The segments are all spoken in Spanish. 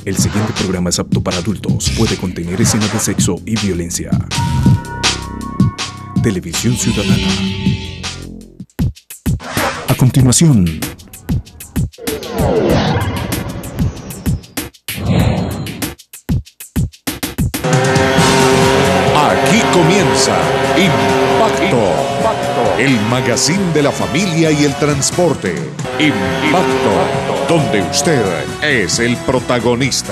El siguiente programa es apto para adultos. Puede contener escenas de sexo y violencia. Televisión Ciudadana. A continuación, aquí comienza Impacto, el magazine de la familia y el transporte. Impacto, donde usted es el protagonista.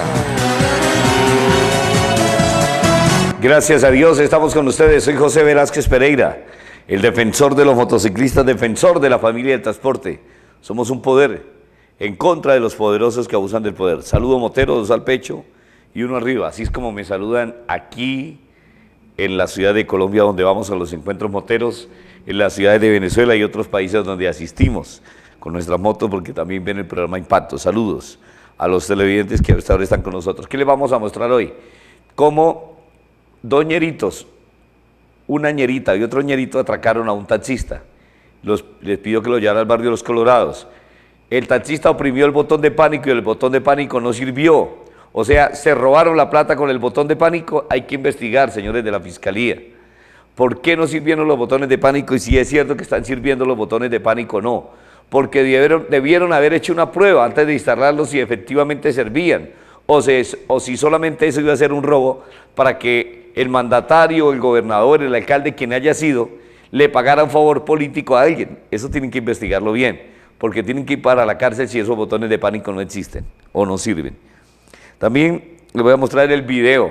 Gracias a Dios estamos con ustedes. Soy José Velázquez Pereira, el defensor de los motociclistas, defensor de la familia y el transporte. Somos un poder en contra de los poderosos que abusan del poder. Saludo motero, dos al pecho y uno arriba. Así es como me saludan aquí en la ciudad de Colombia, donde vamos a los encuentros moteros, en las ciudades de Venezuela y otros países donde asistimos con nuestras motos, porque también ven el programa Impacto. Saludos a los televidentes que hasta ahora están con nosotros. ¿Qué les vamos a mostrar hoy? Cómo dos ñeritos, una ñerita y otro ñerito atracaron a un taxista. Les pidió que lo llevara al barrio Los Colorados. El taxista oprimió el botón de pánico y el botón de pánico no sirvió. O sea, se robaron la plata con el botón de pánico. Hay que investigar, señores de la Fiscalía. ¿Por qué no sirvieron los botones de pánico? Y si es cierto que están sirviendo los botones de pánico, no. Porque debieron haber hecho una prueba antes de instalarlos si efectivamente servían. O si solamente eso iba a ser un robo para que el mandatario, el gobernador, el alcalde, quien haya sido, le pagara un favor político a alguien. Eso tienen que investigarlo bien, porque tienen que ir para la cárcel si esos botones de pánico no existen o no sirven. También les voy a mostrar el video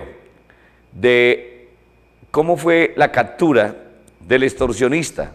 de cómo fue la captura del extorsionista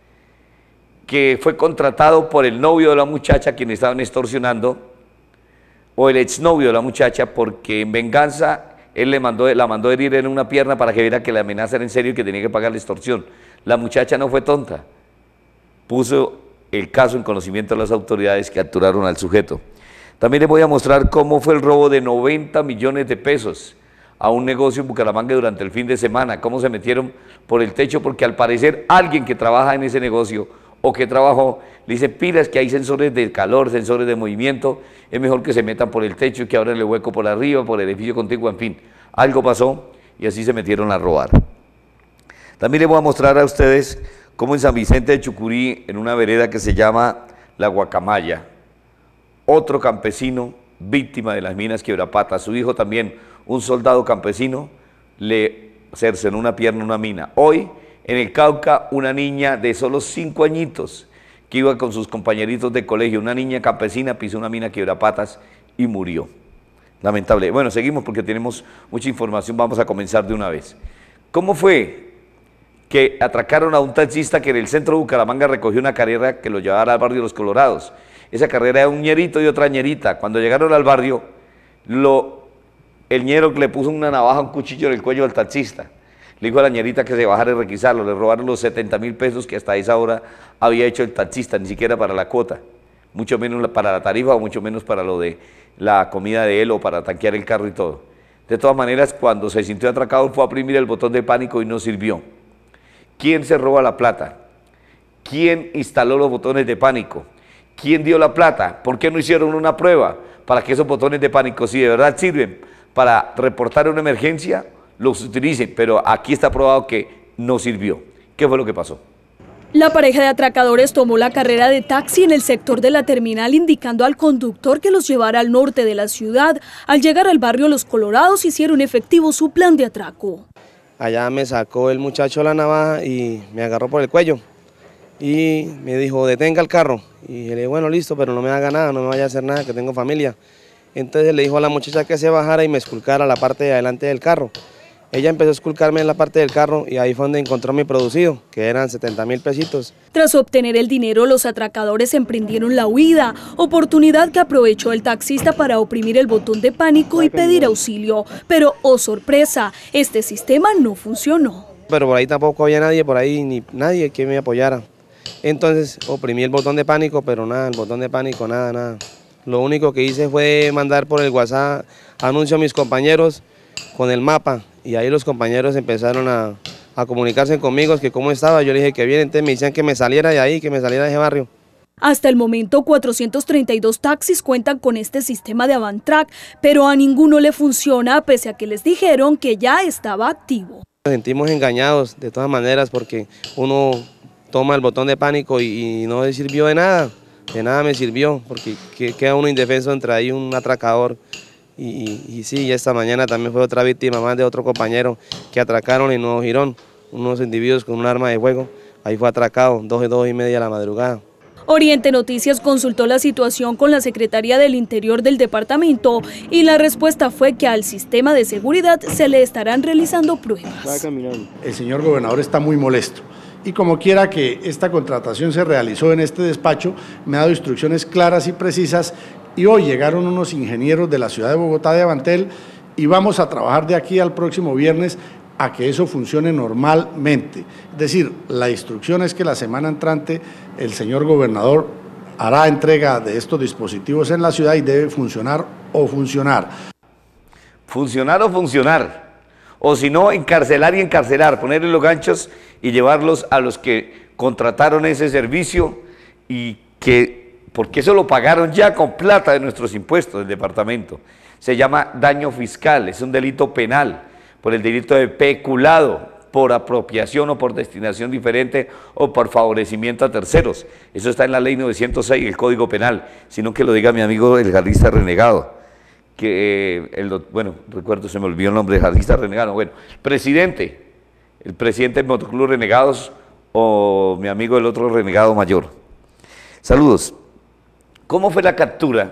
que fue contratado por el novio de la muchacha quien estaban extorsionando, o el exnovio de la muchacha, porque en venganza él la mandó herir en una pierna para que viera que la amenaza era en serio y que tenía que pagar la extorsión. La muchacha no fue tonta, puso el caso en conocimiento de las autoridades que capturaron al sujeto. También les voy a mostrar cómo fue el robo de 90 millones de pesos a un negocio en Bucaramanga durante el fin de semana, cómo se metieron por el techo, porque al parecer alguien que trabaja en ese negocio o que trabajó, le dice pilas que hay sensores de calor, sensores de movimiento, es mejor que se metan por el techo y que abran el hueco por arriba, por el edificio contiguo, en fin, algo pasó y así se metieron a robar. También les voy a mostrar a ustedes cómo en San Vicente de Chucurí, en una vereda que se llama La Guacamaya, otro campesino víctima de las minas Quiebrapata, su hijo también, un soldado campesino, le cercenó una pierna en una mina. Hoy, en el Cauca, una niña de solo 5 añitos, que iba con sus compañeritos de colegio, una niña campesina, pisó una mina Quiebrapatas y murió. Lamentable. Bueno, seguimos porque tenemos mucha información, vamos a comenzar de una vez. ¿Cómo fue que atracaron a un taxista que en el centro de Bucaramanga recogió una carrera que lo llevara al barrio Los Colorados? Esa carrera era un ñerito y otra ñerita. Cuando llegaron al barrio, el ñero le puso una navaja, un cuchillo en el cuello del taxista. Le dijo a la ñerita que se bajara y requisarlo. Le robaron los 70.000 pesos que hasta esa hora había hecho el taxista, ni siquiera para la cuota, mucho menos para la tarifa o mucho menos para lo de la comida de él o para tanquear el carro y todo. De todas maneras, cuando se sintió atracado fue a oprimir el botón de pánico y no sirvió. ¿Quién se roba la plata? ¿Quién instaló los botones de pánico? ¿Quién dio la plata? ¿Por qué no hicieron una prueba para que esos botones de pánico, si de verdad sirven para reportar una emergencia, los utilicen? Pero aquí está probado que no sirvió. ¿Qué fue lo que pasó? La pareja de atracadores tomó la carrera de taxi en el sector de la terminal, indicando al conductor que los llevara al norte de la ciudad. Al llegar al barrio Los Colorados, hicieron efectivo su plan de atraco. Allá me sacó el muchacho la navaja y me agarró por el cuello. Y me dijo, detenga el carro. Y le dije, bueno, listo, pero no me haga nada, no me vaya a hacer nada, que tengo familia. Entonces le dijo a la muchacha que se bajara y me esculcara la parte de adelante del carro. Ella empezó a esculcarme en la parte del carro y ahí fue donde encontró mi producido, que eran 70.000 pesitos. Tras obtener el dinero, los atracadores emprendieron la huida, oportunidad que aprovechó el taxista para oprimir el botón de pánico y pedir auxilio. Pero, oh sorpresa, este sistema no funcionó. Pero por ahí tampoco había nadie, por ahí ni nadie que me apoyara. Entonces oprimí el botón de pánico, pero nada, el botón de pánico, nada. Lo único que hice fue mandar por el WhatsApp anuncio a mis compañeros con el mapa y ahí los compañeros empezaron a comunicarse conmigo, que cómo estaba. Yo les dije que bien, entonces me decían que me saliera de ahí, que me saliera de ese barrio. Hasta el momento, 432 taxis cuentan con este sistema de Avantrack, pero a ninguno le funciona, pese a que les dijeron que ya estaba activo. Nos sentimos engañados de todas maneras porque uno toma el botón de pánico y no le sirvió de nada me sirvió, porque queda uno indefenso entre ahí un atracador. Y sí, esta mañana también fue otra víctima más de otro compañero que atracaron en Nuevo Girón, unos individuos con un arma de fuego, ahí fue atracado, 2:30 de la madrugada. Oriente Noticias consultó la situación con la Secretaría del Interior del departamento y la respuesta fue que al sistema de seguridad se le estarán realizando pruebas. El señor gobernador está muy molesto y como quiera que esta contratación se realizó en este despacho, me ha dado instrucciones claras y precisas y hoy llegaron unos ingenieros de la ciudad de Bogotá de Avantel y vamos a trabajar de aquí al próximo viernes a que eso funcione normalmente. Es decir, la instrucción es que la semana entrante el señor gobernador hará entrega de estos dispositivos en la ciudad y debe funcionar o funcionar. Funcionar o funcionar. O si no, encarcelar y encarcelar, ponerle los ganchos y llevarlos a los que contrataron ese servicio y que, porque eso lo pagaron ya con plata de nuestros impuestos del departamento. Se llama daño fiscal, es un delito penal por el delito de peculado, por apropiación o por destinación diferente o por favorecimiento a terceros. Eso está en la ley 906, el Código Penal, sino que lo diga mi amigo el jardista renegado, que, bueno, recuerdo, se me olvidó el nombre, jardista renegado, bueno, el presidente del Motoclub Renegados o mi amigo el otro renegado mayor. Saludos. ¿Cómo fue la captura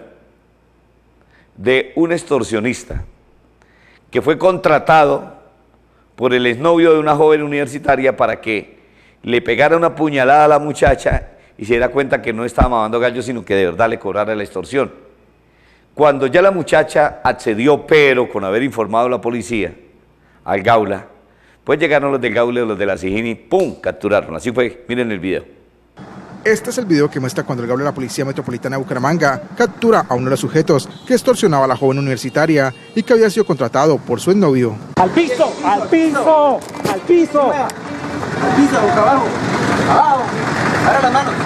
de un extorsionista que fue contratado por el exnovio de una joven universitaria para que le pegara una puñalada a la muchacha y se diera cuenta que no estaba mamando gallo, sino que de verdad le cobrara la extorsión? Cuando ya la muchacha accedió, pero con haber informado a la policía, al Gaula, pues llegaron los del Gaula y los de la Sigini y ¡pum!, capturaron. Así fue, miren el video. Este es el video que muestra cuando el Gaula de la Policía Metropolitana de Bucaramanga captura a uno de los sujetos que extorsionaba a la joven universitaria y que había sido contratado por su exnovio. ¡Al piso! ¡Al piso! ¡Al piso! ¡Al piso, boca abajo! ¡Abajo! ¡Ahora las manos!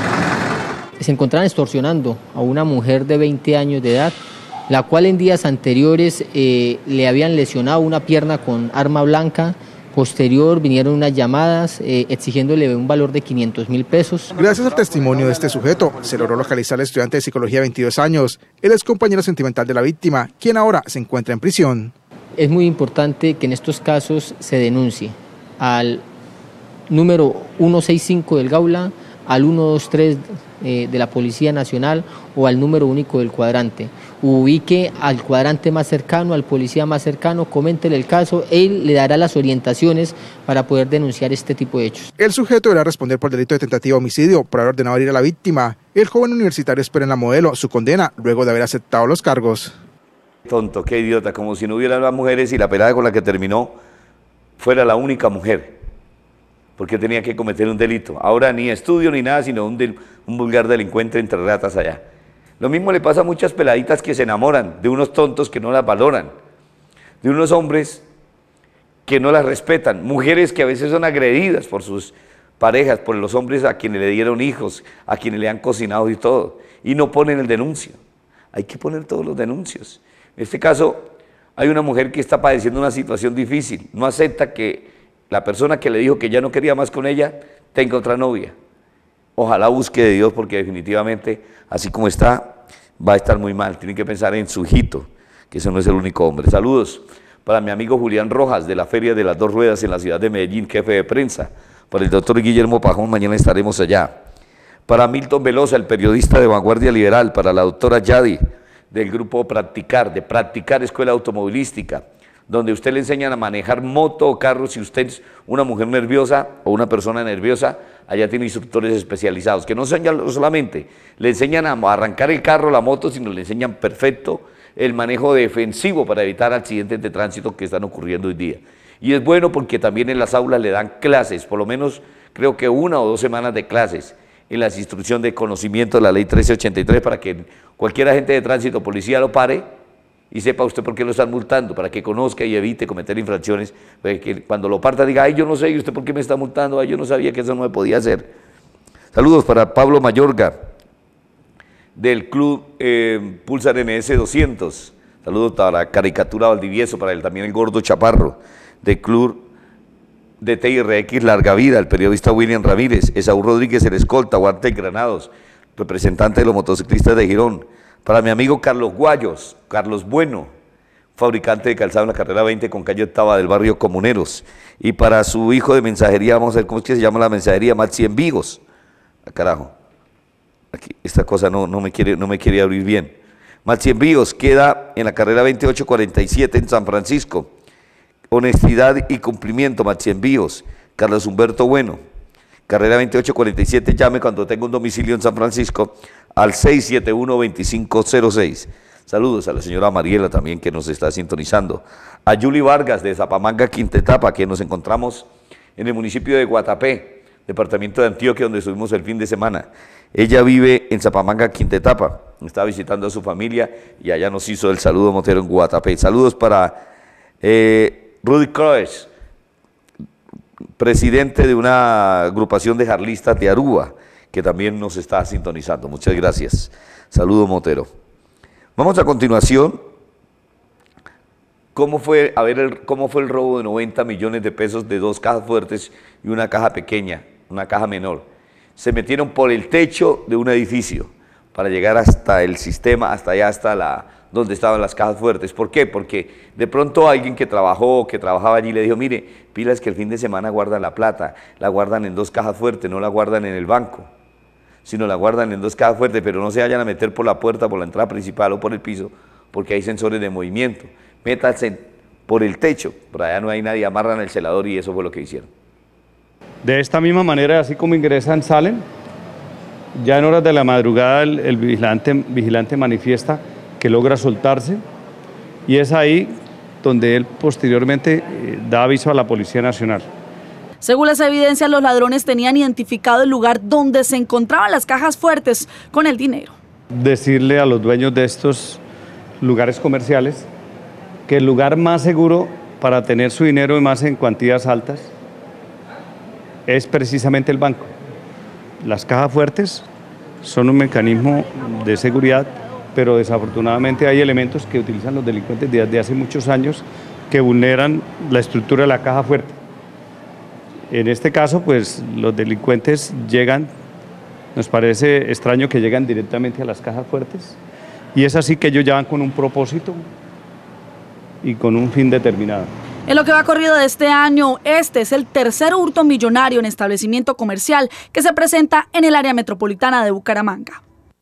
Se encontraban extorsionando a una mujer de 20 años de edad, la cual en días anteriores le habían lesionado una pierna con arma blanca. Posterior vinieron unas llamadas exigiéndole un valor de 500.000 pesos. Gracias al testimonio de este sujeto, se logró localizar al estudiante de psicología de 22 años. Él es compañero sentimental de la víctima, quien ahora se encuentra en prisión. Es muy importante que en estos casos se denuncie al número 165 del Gaula, al 123 de la Policía Nacional o al número único del cuadrante. Ubique al cuadrante más cercano, al policía más cercano, coméntele el caso, él le dará las orientaciones para poder denunciar este tipo de hechos. El sujeto deberá responder por delito de tentativa de homicidio por haber ordenado herir a la víctima. El joven universitario espera en la modelo su condena luego de haber aceptado los cargos. Tonto, qué idiota, como si no hubiera más mujeres y la pelada con la que terminó fuera la única mujer, porque tenía que cometer un delito. Ahora ni estudio ni nada, sino un vulgar delincuente entre ratas allá. Lo mismo le pasa a muchas peladitas que se enamoran de unos tontos que no las valoran, de unos hombres que no las respetan, mujeres que a veces son agredidas por sus parejas, por los hombres a quienes le dieron hijos, a quienes le han cocinado y todo, y no ponen el denuncio. Hay que poner todos los denuncios. En este caso, hay una mujer que está padeciendo una situación difícil, no acepta que la persona que le dijo que ya no quería más con ella tenga otra novia. Ojalá busque de Dios, porque definitivamente, así como está, va a estar muy mal. Tienen que pensar en su hijito, que ese no es el único hombre. Saludos para mi amigo Julián Rojas, de la Feria de las Dos Ruedas en la ciudad de Medellín, jefe de prensa. Para el doctor Guillermo Pajón, mañana estaremos allá. Para Milton Velosa, el periodista de Vanguardia Liberal. Para la doctora Yadi, del grupo Practicar, de Practicar Escuela Automovilística, donde usted le enseñan a manejar moto o carro. Si usted es una mujer nerviosa o una persona nerviosa, allá tiene instructores especializados, que no solamente le enseñan a arrancar el carro, la moto, sino le enseñan perfecto el manejo defensivo para evitar accidentes de tránsito que están ocurriendo hoy día. Y es bueno porque también en las aulas le dan clases, por lo menos creo que 1 o 2 semanas de clases en las instrucciones de conocimiento de la ley 1383 para que cualquier agente de tránsito, policía, lo pare y sepa usted por qué lo están multando, para que conozca y evite cometer infracciones, para que cuando lo parta diga, ay, yo no sé, ¿y usted por qué me está multando? Ay, yo no sabía que eso no me podía hacer. Saludos para Pablo Mayorga, del club Pulsar NS 200. Saludos para Caricatura Valdivieso, para él también el Gordo Chaparro, del club de TRX Larga Vida, el periodista William Ramírez, Esaú Rodríguez, el escolta, Guarte Granados, representante de los motociclistas de Girón. Para mi amigo Carlos Guayos, Carlos Bueno, fabricante de calzado en la carrera 20 con calle Octava del barrio Comuneros. Y para su hijo de mensajería, vamos a ver cómo es que se llama la mensajería, Maxi Envigos. Ah, carajo, aquí esta cosa no me quiere abrir bien. Maxi Envíos queda en la carrera 2847 en San Francisco. Honestidad y cumplimiento, Maxi Envíos. Carlos Humberto Bueno, carrera 2847, llame cuando tenga un domicilio en San Francisco al 671-2506. Saludos a la señora Mariela también que nos está sintonizando. A Yuli Vargas de Zapamanga, Quinta Etapa, que nos encontramos en el municipio de Guatapé, departamento de Antioquia, donde estuvimos el fin de semana. Ella vive en Zapamanga, Quinta Etapa, está visitando a su familia y allá nos hizo el saludo Motero en Guatapé. Saludos para Rudy Croes, presidente de una agrupación de jarlistas de Aruba, que también nos está sintonizando. Muchas gracias. Saludo Motero. Vamos a continuación. ¿Cómo fue el robo de 90 millones de pesos de 2 cajas fuertes y una caja pequeña, una caja menor? Se metieron por el techo de un edificio para llegar hasta el sistema, hasta allá, donde estaban las cajas fuertes. ¿Por qué? Porque de pronto alguien que trabajaba allí le dijo, mire, pilas que el fin de semana guardan la plata, la guardan en 2 cajas fuertes, no la guardan en el banco, sino la guardan en 2 cajas fuertes, pero no se vayan a meter por la puerta, por la entrada principal o por el piso, porque hay sensores de movimiento. Métanse por el techo, por allá no hay nadie, amarran el celador y eso fue lo que hicieron. De esta misma manera, así como ingresan, salen. Ya en horas de la madrugada el vigilante manifiesta que logra soltarse y es ahí donde él posteriormente da aviso a la Policía Nacional. Según las evidencias, los ladrones tenían identificado el lugar donde se encontraban las cajas fuertes con el dinero. Decirle a los dueños de estos lugares comerciales que el lugar más seguro para tener su dinero y más en cuantías altas es precisamente el banco. Las cajas fuertes son un mecanismo de seguridad, pero desafortunadamente hay elementos que utilizan los delincuentes desde hace muchos años que vulneran la estructura de la caja fuerte. En este caso, pues los delincuentes llegan, nos parece extraño que llegan directamente a las cajas fuertes, y es así que ellos ya van con un propósito y con un fin determinado. En lo que va corrido de este año, este es el tercer hurto millonario en establecimiento comercial que se presenta en el área metropolitana de Bucaramanga.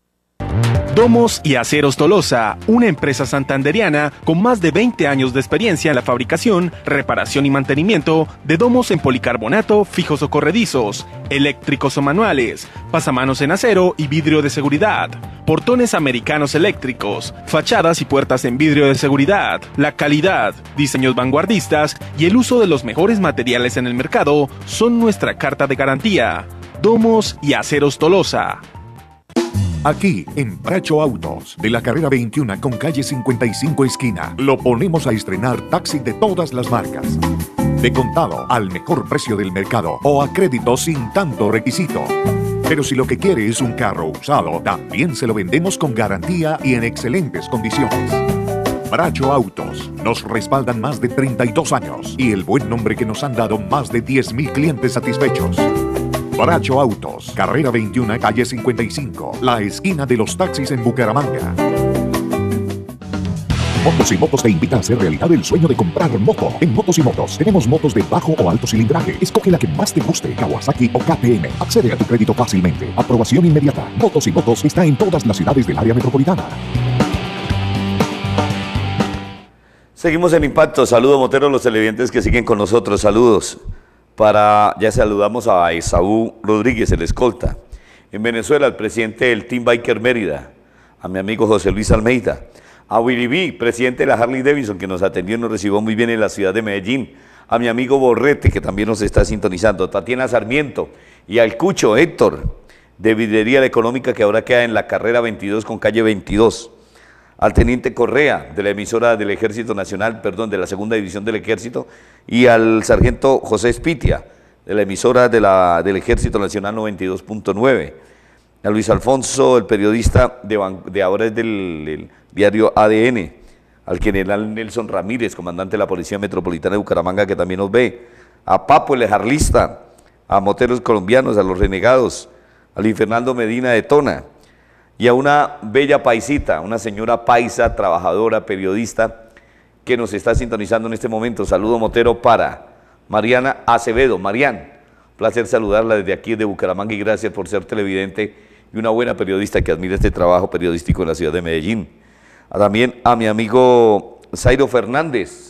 Domos y Aceros Tolosa, una empresa santanderiana con más de 20 años de experiencia en la fabricación, reparación y mantenimiento de domos en policarbonato, fijos o corredizos, eléctricos o manuales, pasamanos en acero y vidrio de seguridad, portones americanos eléctricos, fachadas y puertas en vidrio de seguridad. La calidad, diseños vanguardistas y el uso de los mejores materiales en el mercado son nuestra carta de garantía. Domos y Aceros Tolosa. Aquí, en Bracho Autos, de la carrera 21 con calle 55 esquina, lo ponemos a estrenar taxi de todas las marcas. De contado, al mejor precio del mercado o a crédito sin tanto requisito. Pero si lo que quiere es un carro usado, también se lo vendemos con garantía y en excelentes condiciones. Bracho Autos, nos respaldan más de 32 años y el buen nombre que nos han dado más de 10.000 clientes satisfechos. Bracho Autos, carrera 21, calle 55, la esquina de los taxis en Bucaramanga. Motos y Motos te invita a hacer realidad el sueño de comprar moto. En Motos y Motos tenemos motos de bajo o alto cilindraje. Escoge la que más te guste, Kawasaki o KTM. Accede a tu crédito fácilmente. Aprobación inmediata. Motos y Motos está en todas las ciudades del área metropolitana. Seguimos en Impacto. Saludos, Motero, los televidentes que siguen con nosotros. Saludos. Ya saludamos a Esaú Rodríguez, el escolta. En Venezuela, el presidente del Team Biker Mérida, a mi amigo José Luis Almeida, a Willy B, presidente de la Harley Davidson, que nos atendió y nos recibió muy bien en la ciudad de Medellín, a mi amigo Borrete, que también nos está sintonizando, Tatiana Sarmiento, y al Cucho Héctor, de Vidrería La Económica, que ahora queda en la carrera 22 con calle 22, al teniente Correa, de la emisora del Ejército Nacional, perdón, de la segunda división del Ejército, y al sargento José Espitia, de la emisora del Ejército Nacional 92.9. a Luis Alfonso, el periodista de ahora es del diario ADN, al general Nelson Ramírez, comandante de la Policía Metropolitana de Bucaramanga, que también nos ve, a Papo, el ejarlista, a Moteros Colombianos, a Los Renegados, a Luis Fernando Medina de Tona, y a una bella paisita, una señora paisa, trabajadora, periodista, que nos está sintonizando en este momento. Saludo motero para Mariana Acevedo. Marian, placer saludarla desde aquí, de Bucaramanga, y gracias por ser televidente y una buena periodista que admira este trabajo periodístico en la ciudad de Medellín. También a mi amigo Zairo Fernández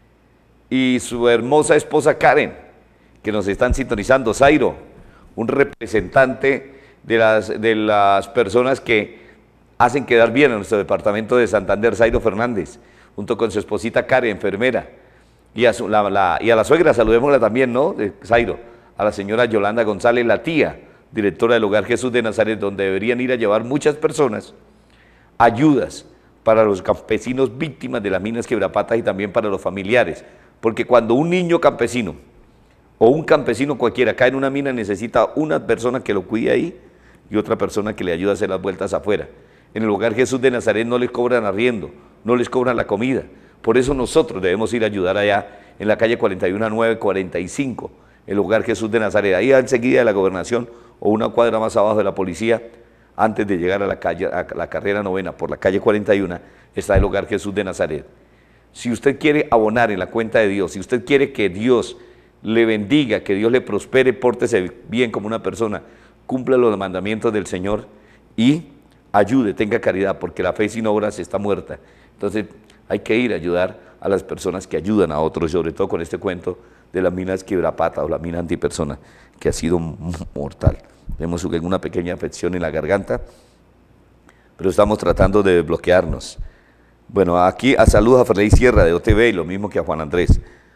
y su hermosa esposa Karen, que nos están sintonizando. Zairo, un representante de las personas que hacen quedar bien a nuestro departamento de Santander, Zairo Fernández, junto con su esposita Karen, enfermera, y a la suegra, saludémosla también, ¿no?, de Zairo, a la señora Yolanda González, la tía, directora del Hogar Jesús de Nazaret, donde deberían ir a llevar muchas personas ayudas para los campesinos víctimas de las minas quebrapatas y también para los familiares, porque cuando un niño campesino o un campesino cualquiera cae en una mina, necesita una persona que lo cuide ahí y otra persona que le ayude a hacer las vueltas afuera. En el Hogar Jesús de Nazaret no les cobran arriendo, no les cobran la comida, por eso nosotros debemos ir a ayudar allá en la calle 41 a 945, el Hogar Jesús de Nazaret, ahí enseguida de la gobernación o una cuadra más abajo de la policía, antes de llegar a la calle, a la carrera novena, por la calle 41, está el Hogar Jesús de Nazaret. Si usted quiere abonar en la cuenta de Dios, si usted quiere que Dios le bendiga, que Dios le prospere, pórtese bien como una persona, cumpla los mandamientos del Señor y ayude, tenga caridad, porque la fe sin obras está muerta. Entonces hay que ir a ayudar a las personas que ayudan a otros, sobre todo con este cuento de las minas quebrapatas o la mina antipersona, que ha sido mortal. Vemos una pequeña afección en la garganta, pero estamos tratando de desbloquearnos. Bueno, aquí a saludos a Freddy Sierra de OTV y lo mismo que a Juan Andrés.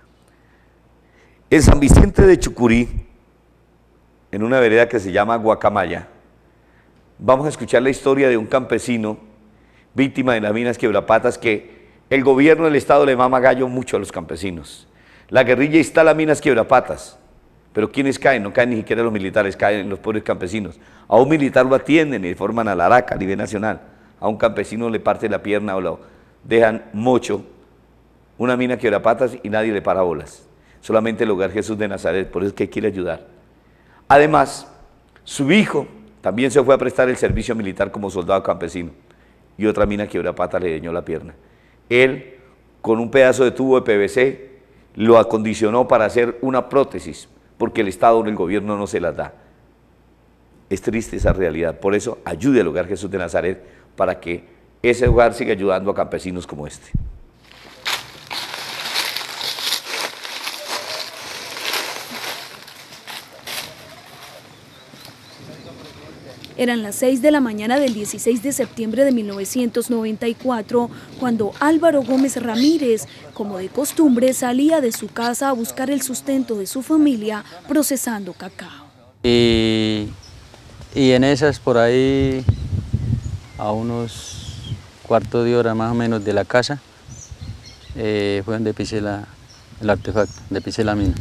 En San Vicente de Chucurí, en una vereda que se llama Guacamaya, vamos a escuchar la historia de un campesino víctima de las minas quebrapatas, que el gobierno del estado le mama gallo mucho a los campesinos. La guerrilla instala minas quebrapatas, pero ¿quiénes caen? No caen ni siquiera los militares, caen los pobres campesinos. A un militar lo atienden y le forman a la araca a nivel nacional. A un campesino le parte la pierna o lo dejan mocho, una mina quebrapatas, y nadie le para bolas. Solamente el Hogar Jesús de Nazaret, por eso es que quiere ayudar. Además, su hijo también se fue a prestar el servicio militar como soldado campesino y otra mina quebrapatas le dañó la pierna. Él, con un pedazo de tubo de PVC, lo acondicionó para hacer una prótesis, porque el Estado o el gobierno no se las da. Es triste esa realidad, por eso ayude al Hogar Jesús de Nazaret para que ese hogar siga ayudando a campesinos como este. Eran las 6 de la mañana del 16 de septiembre de 1994, cuando Álvaro Gómez Ramírez, como de costumbre, salía de su casa a buscar el sustento de su familia procesando cacao. Y en esas, por ahí, a unos cuartos de hora más o menos de la casa, fue donde pisé el artefacto, donde pisé la mina.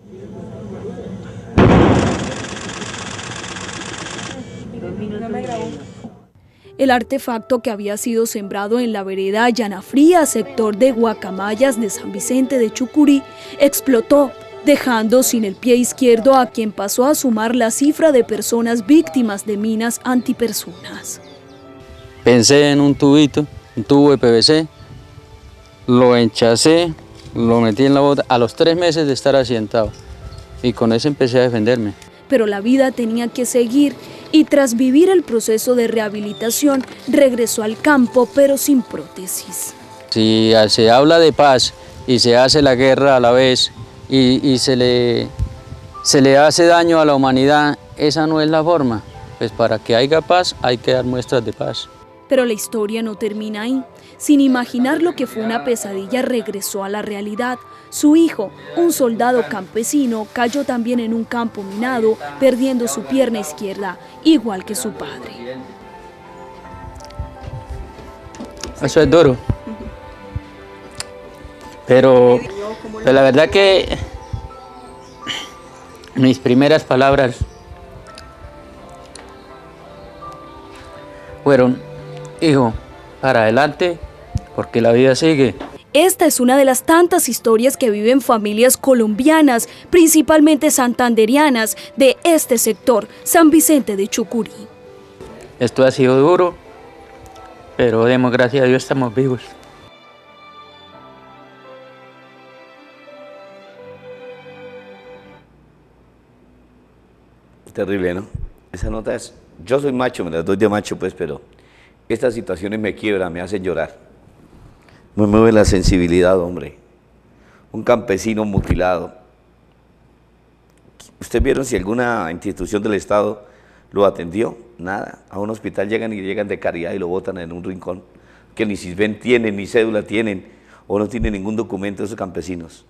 El artefacto, que había sido sembrado en la vereda Llanafría, sector de Guacamayas de San Vicente de Chucurí, explotó, dejando sin el pie izquierdo a quien pasó a sumar la cifra de personas víctimas de minas antipersonas. Pensé en un tubito, un tubo de PVC, lo enchacé, lo metí en la bota a los 3 meses de estar asientado y con eso empecé a defenderme. Pero la vida tenía que seguir y tras vivir el proceso de rehabilitación regresó al campo, pero sin prótesis. Si se habla de paz y se hace la guerra a la vez y se le hace daño a la humanidad, esa no es la forma. Pues para que haya paz hay que dar muestras de paz. Pero la historia no termina ahí. Sin imaginar lo que fue una pesadilla, regresó a la realidad. Su hijo, un soldado campesino, cayó también en un campo minado, perdiendo su pierna izquierda, igual que su padre. Eso es duro. Pero la verdad que mis primeras palabras fueron, hijo, para adelante, porque la vida sigue. Esta es una de las tantas historias que viven familias colombianas, principalmente santanderianas, de este sector, San Vicente de Chucurí. Esto ha sido duro, pero demos gracias a Dios, estamos vivos. Terrible, ¿no? Esa nota es, yo soy macho, me las doy de macho pues, pero estas situaciones me quiebran, me hacen llorar. Me mueve la sensibilidad, hombre. Un campesino mutilado. ¿Ustedes vieron si alguna institución del Estado lo atendió? Nada. A un hospital llegan de caridad y lo botan en un rincón, que ni CISBEN tienen, ni cédula tienen, o no tienen ningún documento de esos campesinos.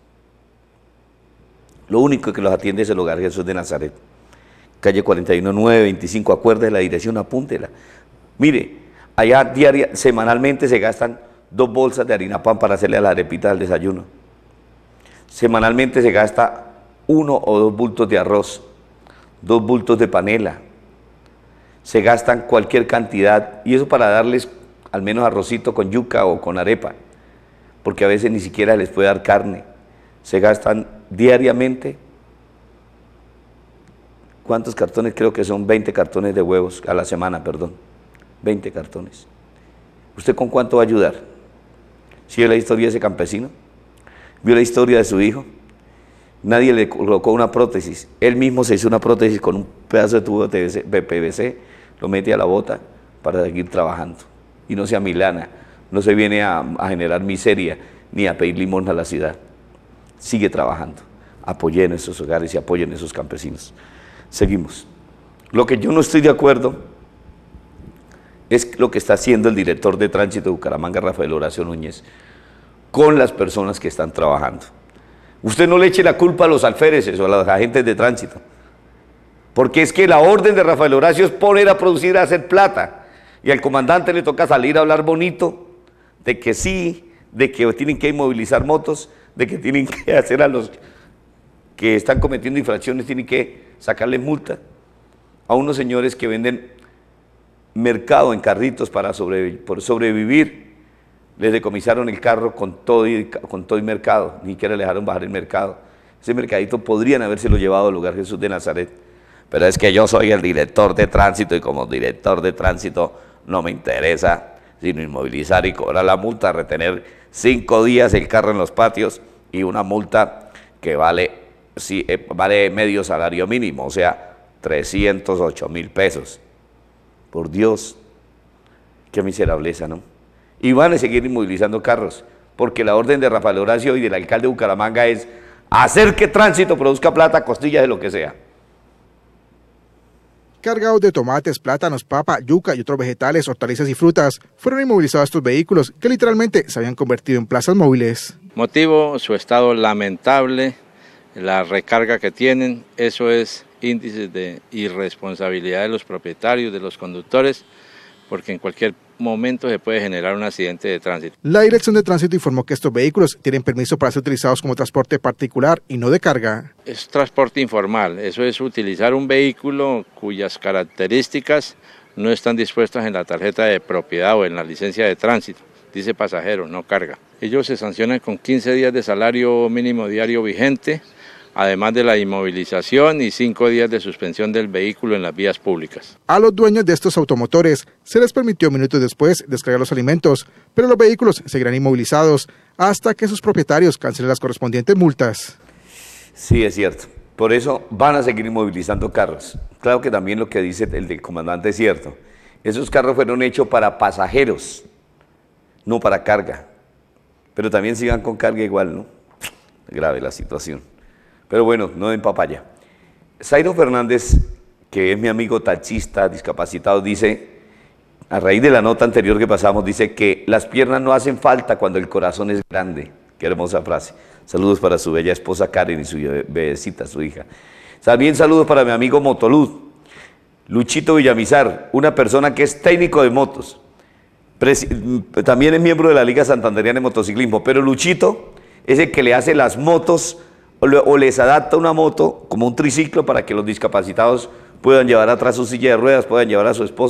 Lo único que los atiende es el Hogar Jesús de Nazaret. Calle 41925, acuerde la dirección, apúntela. Mire, allá semanalmente se gastan 2 bolsas de harina pan para hacerle a las arepitas al desayuno. Semanalmente se gasta 1 o 2 bultos de arroz, 2 bultos de panela. Se gastan cualquier cantidad, y eso para darles al menos arrocito con yuca o con arepa, porque a veces ni siquiera les puede dar carne. Se gastan diariamente, ¿cuántos cartones? Creo que son 20 cartones de huevos a la semana, perdón, 20 cartones. ¿Usted con cuánto va a ayudar? ¿Sí vio la historia de ese campesino? ¿Vio la historia de su hijo? Nadie le colocó una prótesis, él mismo se hizo una prótesis con un pedazo de tubo de PVC, lo mete a la bota para seguir trabajando. Y no se amilana, no se viene a generar miseria, ni a pedir limosna a la ciudad. Sigue trabajando. Apoyen esos hogares y apoyen a esos campesinos. Seguimos. Lo que yo no estoy de acuerdo es lo que está haciendo el director de tránsito de Bucaramanga, Rafael Horacio Núñez, con las personas que están trabajando. Usted no le eche la culpa a los alféreces o a los agentes de tránsito, porque es que la orden de Rafael Horacio es poner a producir, a hacer plata, y al comandante le toca salir a hablar bonito, de que sí, de que tienen que inmovilizar motos, de que tienen que hacer a los que están cometiendo infracciones, tienen que sacarle multa a unos señores que venden mercado en carritos para sobrevivir. Les decomisaron el carro con todo y mercado, ni siquiera le dejaron bajar el mercado. Ese mercadito podrían habérselo llevado al Hogar Jesús de Nazaret, pero es que yo soy el director de tránsito y como director de tránsito no me interesa sino inmovilizar y cobrar la multa, retener 5 días el carro en los patios y una multa que vale medio salario mínimo, o sea, 308.000 pesos. Por Dios, qué miserableza, ¿no? Y van a seguir inmovilizando carros, porque la orden de Rafael Horacio y del alcalde de Bucaramanga es hacer que tránsito produzca plata a costillas de lo que sea. Cargados de tomates, plátanos, papa, yuca y otros vegetales, hortalizas y frutas, fueron inmovilizados estos vehículos que literalmente se habían convertido en plazas móviles. Motivo, su estado lamentable, la recarga que tienen, eso es índices de irresponsabilidad de los propietarios, de los conductores, porque en cualquier momento se puede generar un accidente de tránsito. La Dirección de Tránsito informó que estos vehículos tienen permiso para ser utilizados como transporte particular y no de carga. Es transporte informal, eso es utilizar un vehículo cuyas características no están dispuestas en la tarjeta de propiedad o en la licencia de tránsito. Dice pasajero, no carga. Ellos se sancionan con 15 días de salario mínimo diario vigente, además de la inmovilización y 5 días de suspensión del vehículo en las vías públicas. A los dueños de estos automotores se les permitió minutos después descargar los alimentos, pero los vehículos seguirán inmovilizados hasta que sus propietarios cancelen las correspondientes multas. Sí, es cierto. Por eso van a seguir inmovilizando carros. Claro que también lo que dice el del comandante es cierto. Esos carros fueron hechos para pasajeros, no para carga. Pero también sigan con carga igual, ¿no? Grave la situación. Pero bueno, no den papaya. Zairo Fernández, que es mi amigo taxista, discapacitado, dice, a raíz de la nota anterior que pasamos, dice que las piernas no hacen falta cuando el corazón es grande. Qué hermosa frase. Saludos para su bella esposa Karen y su bebecita, su hija. También saludos para mi amigo Motolud, Luchito Villamizar, una persona que es técnico de motos. También es miembro de la Liga Santanderiana de Motociclismo, pero Luchito es el que le hace las motos o les adapta una moto como un triciclo para que los discapacitados puedan llevar atrás su silla de ruedas, puedan llevar a su esposa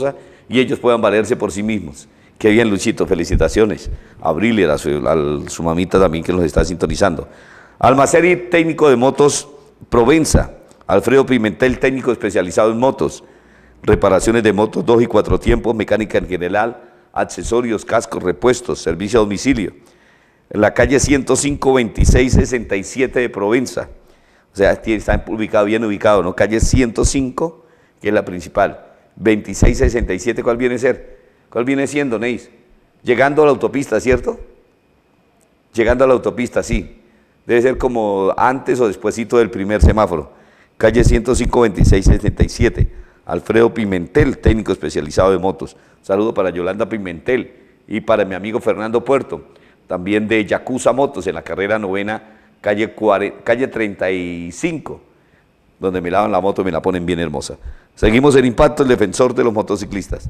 y ellos puedan valerse por sí mismos. Qué bien, Luchito, felicitaciones. A Abril y a su mamita también que nos está sintonizando. Almaceri, técnico de motos Provenza. Alfredo Pimentel, técnico especializado en motos. Reparaciones de motos 2 y 4 tiempos, mecánica en general, accesorios, cascos, repuestos, servicio a domicilio. En la calle 105, 2667 de Provenza. O sea, está ubicado, bien ubicado, ¿no? Calle 105, que es la principal. 2667, ¿cuál viene a ser? ¿Cuál viene siendo, Neis? Llegando a la autopista, ¿cierto? Llegando a la autopista, sí. Debe ser como antes o despuesito del primer semáforo. Calle 105, 2667. Alfredo Pimentel, técnico especializado de motos. Un saludo para Yolanda Pimentel y para mi amigo Fernando Puerto, también de Yakuza Motos, en la carrera 9ª, calle 35, donde me lavan la moto y me la ponen bien hermosa. Seguimos en Impacto, el defensor de los motociclistas.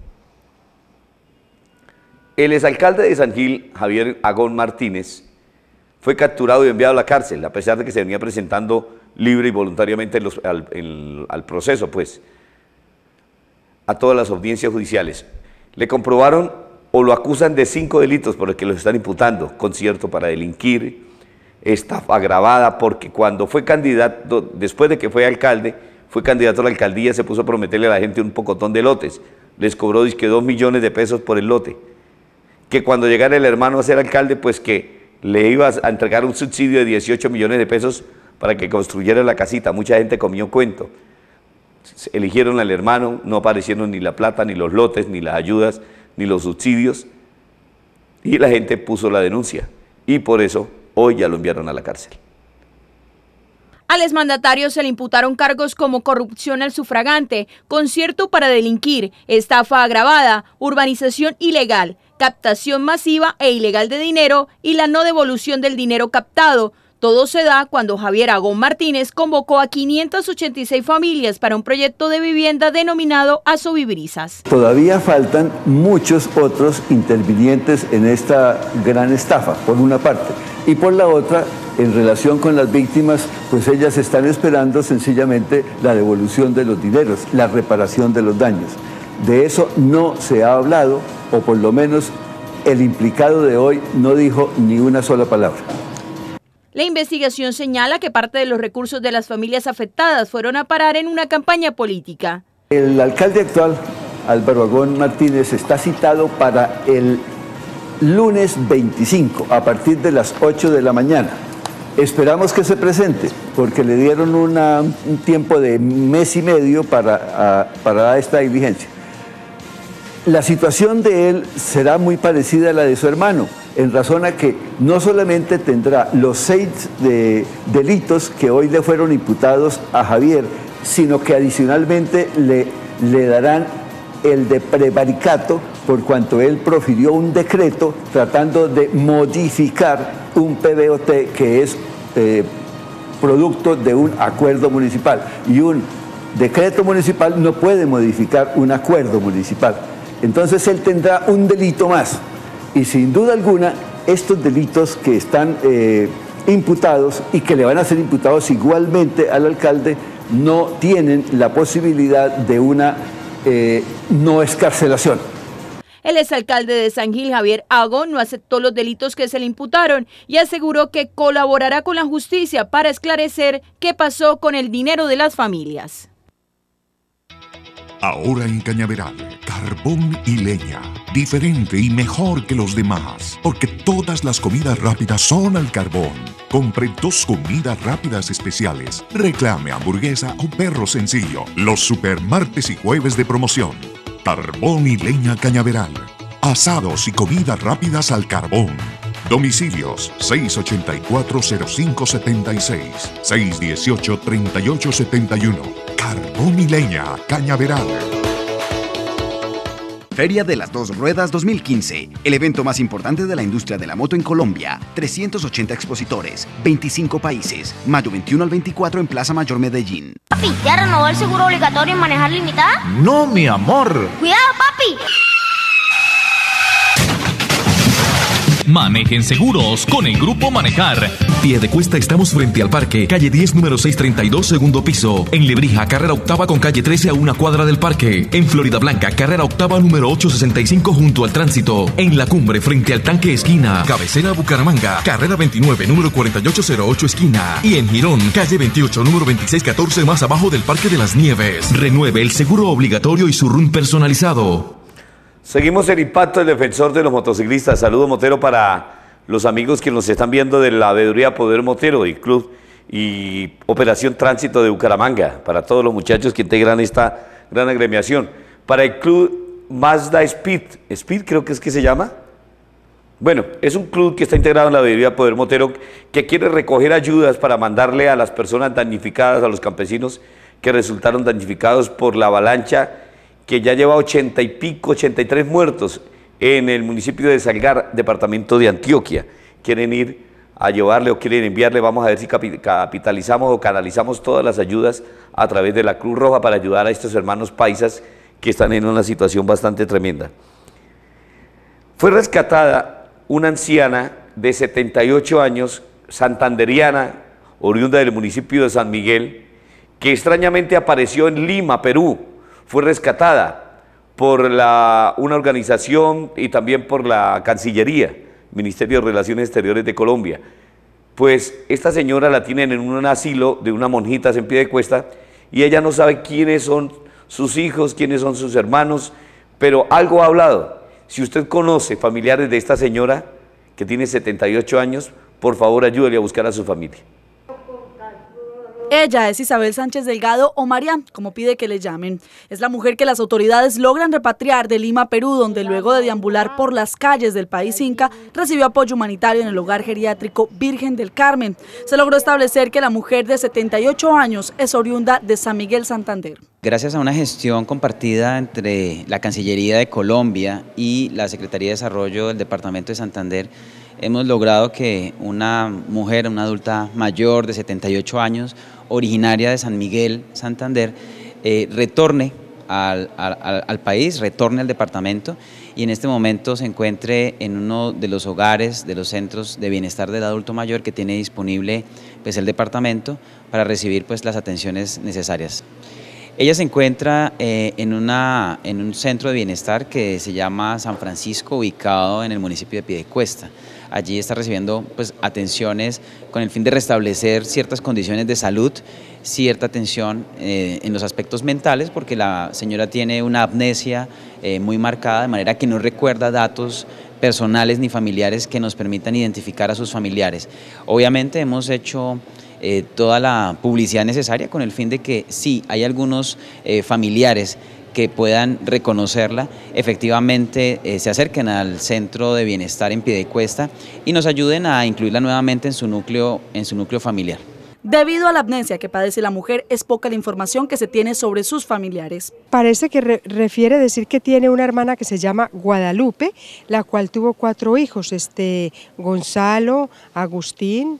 El exalcalde de San Gil, Javier Agón Martínez, fue capturado y enviado a la cárcel, a pesar de que se venía presentando libre y voluntariamente al proceso, pues, a todas las audiencias judiciales. Le comprobaron o lo acusan de 5 delitos por los que los están imputando: concierto para delinquir, estafa agravada, porque cuando fue candidato, después de que fue alcalde, fue candidato a la alcaldía, se puso a prometerle a la gente un pocotón de lotes, les cobró dizque 2 millones de pesos por el lote, que cuando llegara el hermano a ser alcalde, pues que le iba a entregar un subsidio de 18 millones de pesos para que construyera la casita. Mucha gente comió cuento. Eligieron al hermano, no aparecieron ni la plata, ni los lotes, ni las ayudas, ni los subsidios, y la gente puso la denuncia, y por eso hoy ya lo enviaron a la cárcel. Al exmandatario se le imputaron cargos como corrupción al sufragante, concierto para delinquir, estafa agravada, urbanización ilegal, captación masiva e ilegal de dinero y la no devolución del dinero captado. Todo se da cuando Javier Agón Martínez convocó a 586 familias para un proyecto de vivienda denominado Asobibrisas. Todavía faltan muchos otros intervinientes en esta gran estafa, por una parte. Y por la otra, en relación con las víctimas, pues ellas están esperando sencillamente la devolución de los dineros, la reparación de los daños. De eso no se ha hablado, o por lo menos el implicado de hoy no dijo ni una sola palabra. La investigación señala que parte de los recursos de las familias afectadas fueron a parar en una campaña política. El alcalde actual, Álvaro Agón Martínez, está citado para el lunes 25, a partir de las 8 de la mañana. Esperamos que se presente, porque le dieron un tiempo de mes y medio para esta diligencia. La situación de él será muy parecida a la de su hermano, en razón a que no solamente tendrá los 6 delitos que hoy le fueron imputados a Javier, sino que adicionalmente le darán el de prevaricato, por cuanto él profirió un decreto tratando de modificar un PBOT que es producto de un acuerdo municipal. Y un decreto municipal no puede modificar un acuerdo municipal. Entonces él tendrá un delito más. Y sin duda alguna, estos delitos que están imputados y que le van a ser imputados igualmente al alcalde, no tienen la posibilidad de una no excarcelación. El exalcalde de San Gil, Javier Agón, no aceptó los delitos que se le imputaron y aseguró que colaborará con la justicia para esclarecer qué pasó con el dinero de las familias. Ahora en Cañaveral, carbón y leña, diferente y mejor que los demás, porque todas las comidas rápidas son al carbón. Compre 2 comidas rápidas especiales, reclame hamburguesa o perro sencillo, los super martes y jueves de promoción. Carbón y leña Cañaveral, asados y comidas rápidas al carbón. Domicilios 684-0576, 618-3871. Carbón y leña Cañaveral. Feria de las Dos Ruedas 2015, el evento más importante de la industria de la moto en Colombia. 380 expositores, 25 países, mayo 21 al 24 en Plaza Mayor Medellín. Papi, ¿ya renovó el seguro obligatorio en manejar limitada? No, mi amor. ¡Cuidado, papi! Manejen seguros con el Grupo Manejar. Piedecuesta estamos frente al parque, calle 10, número 632, segundo piso. En Lebrija, carrera octava con calle 13 a una cuadra del parque. En Florida Blanca, carrera octava, número 865 junto al tránsito. En La Cumbre, frente al tanque esquina. Cabecera Bucaramanga, carrera 29, número 4808 esquina. Y en Girón, calle 28, número 2614 más abajo del Parque de las Nieves. Renueve el seguro obligatorio y su RUN personalizado. Seguimos el impacto del defensor de los motociclistas. Saludo Motero para los amigos que nos están viendo de la Veeduría Poder Motero y Club y Operación Tránsito de Bucaramanga, para todos los muchachos que integran esta gran agremiación. Para el Club Mazda Speed creo que es que se llama. Bueno, es un club que está integrado en la Veeduría Poder Motero que quiere recoger ayudas para mandarle a las personas damnificadas, a los campesinos que resultaron damnificados por la avalancha que ya lleva 80 y pico, 83 muertos en el municipio de Salgar, departamento de Antioquia. Quieren ir a llevarle o quieren enviarle, vamos a ver si capitalizamos o canalizamos todas las ayudas a través de la Cruz Roja para ayudar a estos hermanos paisas que están en una situación bastante tremenda. Fue rescatada una anciana de 78 años, santanderiana, oriunda del municipio de San Miguel, que extrañamente apareció en Lima, Perú. Fue rescatada por una organización y también por la Cancillería, Ministerio de Relaciones Exteriores de Colombia. Pues esta señora la tienen en un asilo de unas monjitas en Piedecuesta y ella no sabe quiénes son sus hijos, quiénes son sus hermanos, pero algo ha hablado. Si usted conoce familiares de esta señora que tiene 78 años, por favor ayúdele a buscar a su familia. Ella es Isabel Sánchez Delgado o María, como pide que le llamen. Es la mujer que las autoridades logran repatriar de Lima, Perú, donde luego de deambular por las calles del país inca, recibió apoyo humanitario en el hogar geriátrico Virgen del Carmen. Se logró establecer que la mujer de 78 años es oriunda de San Miguel, Santander. Gracias a una gestión compartida entre la Cancillería de Colombia y la Secretaría de Desarrollo del Departamento de Santander, hemos logrado que una mujer, una adulta mayor de 78 años, originaria de San Miguel, Santander, retorne al país, retorne al departamento y en este momento se encuentre en uno de los hogares, de los centros de bienestar del adulto mayor que tiene disponible pues, el departamento para recibir pues, las atenciones necesarias. Ella se encuentra en un centro de bienestar que se llama San Francisco, ubicado en el municipio de Piedecuesta. Allí está recibiendo pues, atenciones con el fin de restablecer ciertas condiciones de salud, cierta atención en los aspectos mentales, porque la señora tiene una amnesia muy marcada, de manera que no recuerda datos personales ni familiares que nos permitan identificar a sus familiares. Obviamente hemos hecho toda la publicidad necesaria con el fin de que sí, hay algunos familiares que puedan reconocerla, efectivamente se acerquen al centro de bienestar en Piedecuesta y nos ayuden a incluirla nuevamente en su núcleo familiar. Debido a la amnesia que padece la mujer, es poca la información que se tiene sobre sus familiares. Parece que refiere decir que tiene una hermana que se llama Guadalupe, la cual tuvo 4 hijos, Gonzalo, Agustín,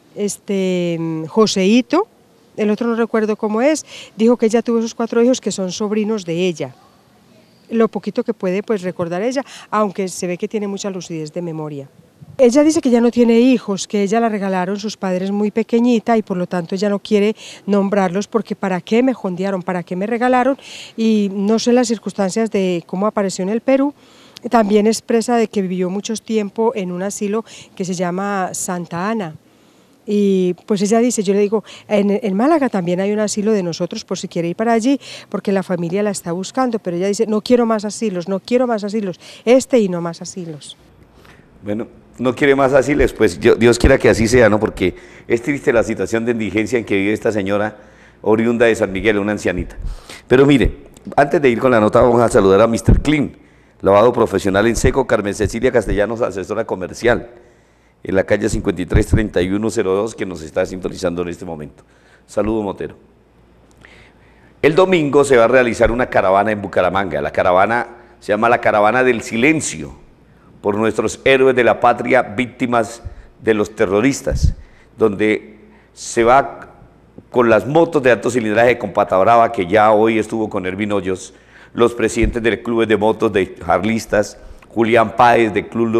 Joseito, el otro no recuerdo cómo es, dijo que ella tuvo esos 4 hijos que son sobrinos de ella. Lo poquito que puede pues recordar ella, aunque se ve que tiene mucha lucidez de memoria. Ella dice que ya no tiene hijos, que ella la regalaron sus padres muy pequeñita y por lo tanto ella no quiere nombrarlos porque para qué me jondearon, para qué me regalaron y no sé las circunstancias de cómo apareció en el Perú. También expresa de que vivió mucho tiempo en un asilo que se llama Santa Ana. Y pues ella dice, yo le digo, en Málaga también hay un asilo de nosotros por si quiere ir para allí, porque la familia la está buscando, pero ella dice, no quiero más asilos, no quiero más asilos, y no más asilos. Bueno, no quiere más asilos, pues Dios quiera que así sea, ¿no? Porque es triste la situación de indigencia en que vive esta señora oriunda de San Miguel, una ancianita. Pero mire, antes de ir con la nota vamos a saludar a Mr. Clean, lavado profesional en seco, Carmen Cecilia Castellanos, asesora comercial, en la calle 53-3102, que nos está sintonizando en este momento. Saludo, Motero. El domingo se va a realizar una caravana en Bucaramanga. La caravana se llama la Caravana del Silencio, por nuestros héroes de la patria, víctimas de los terroristas, donde se va con las motos de alto cilindraje con Pata Brava, que ya hoy estuvo con Ervin Hoyos, los presidentes del club de motos de Jarlistas, Julián Páez de Club Los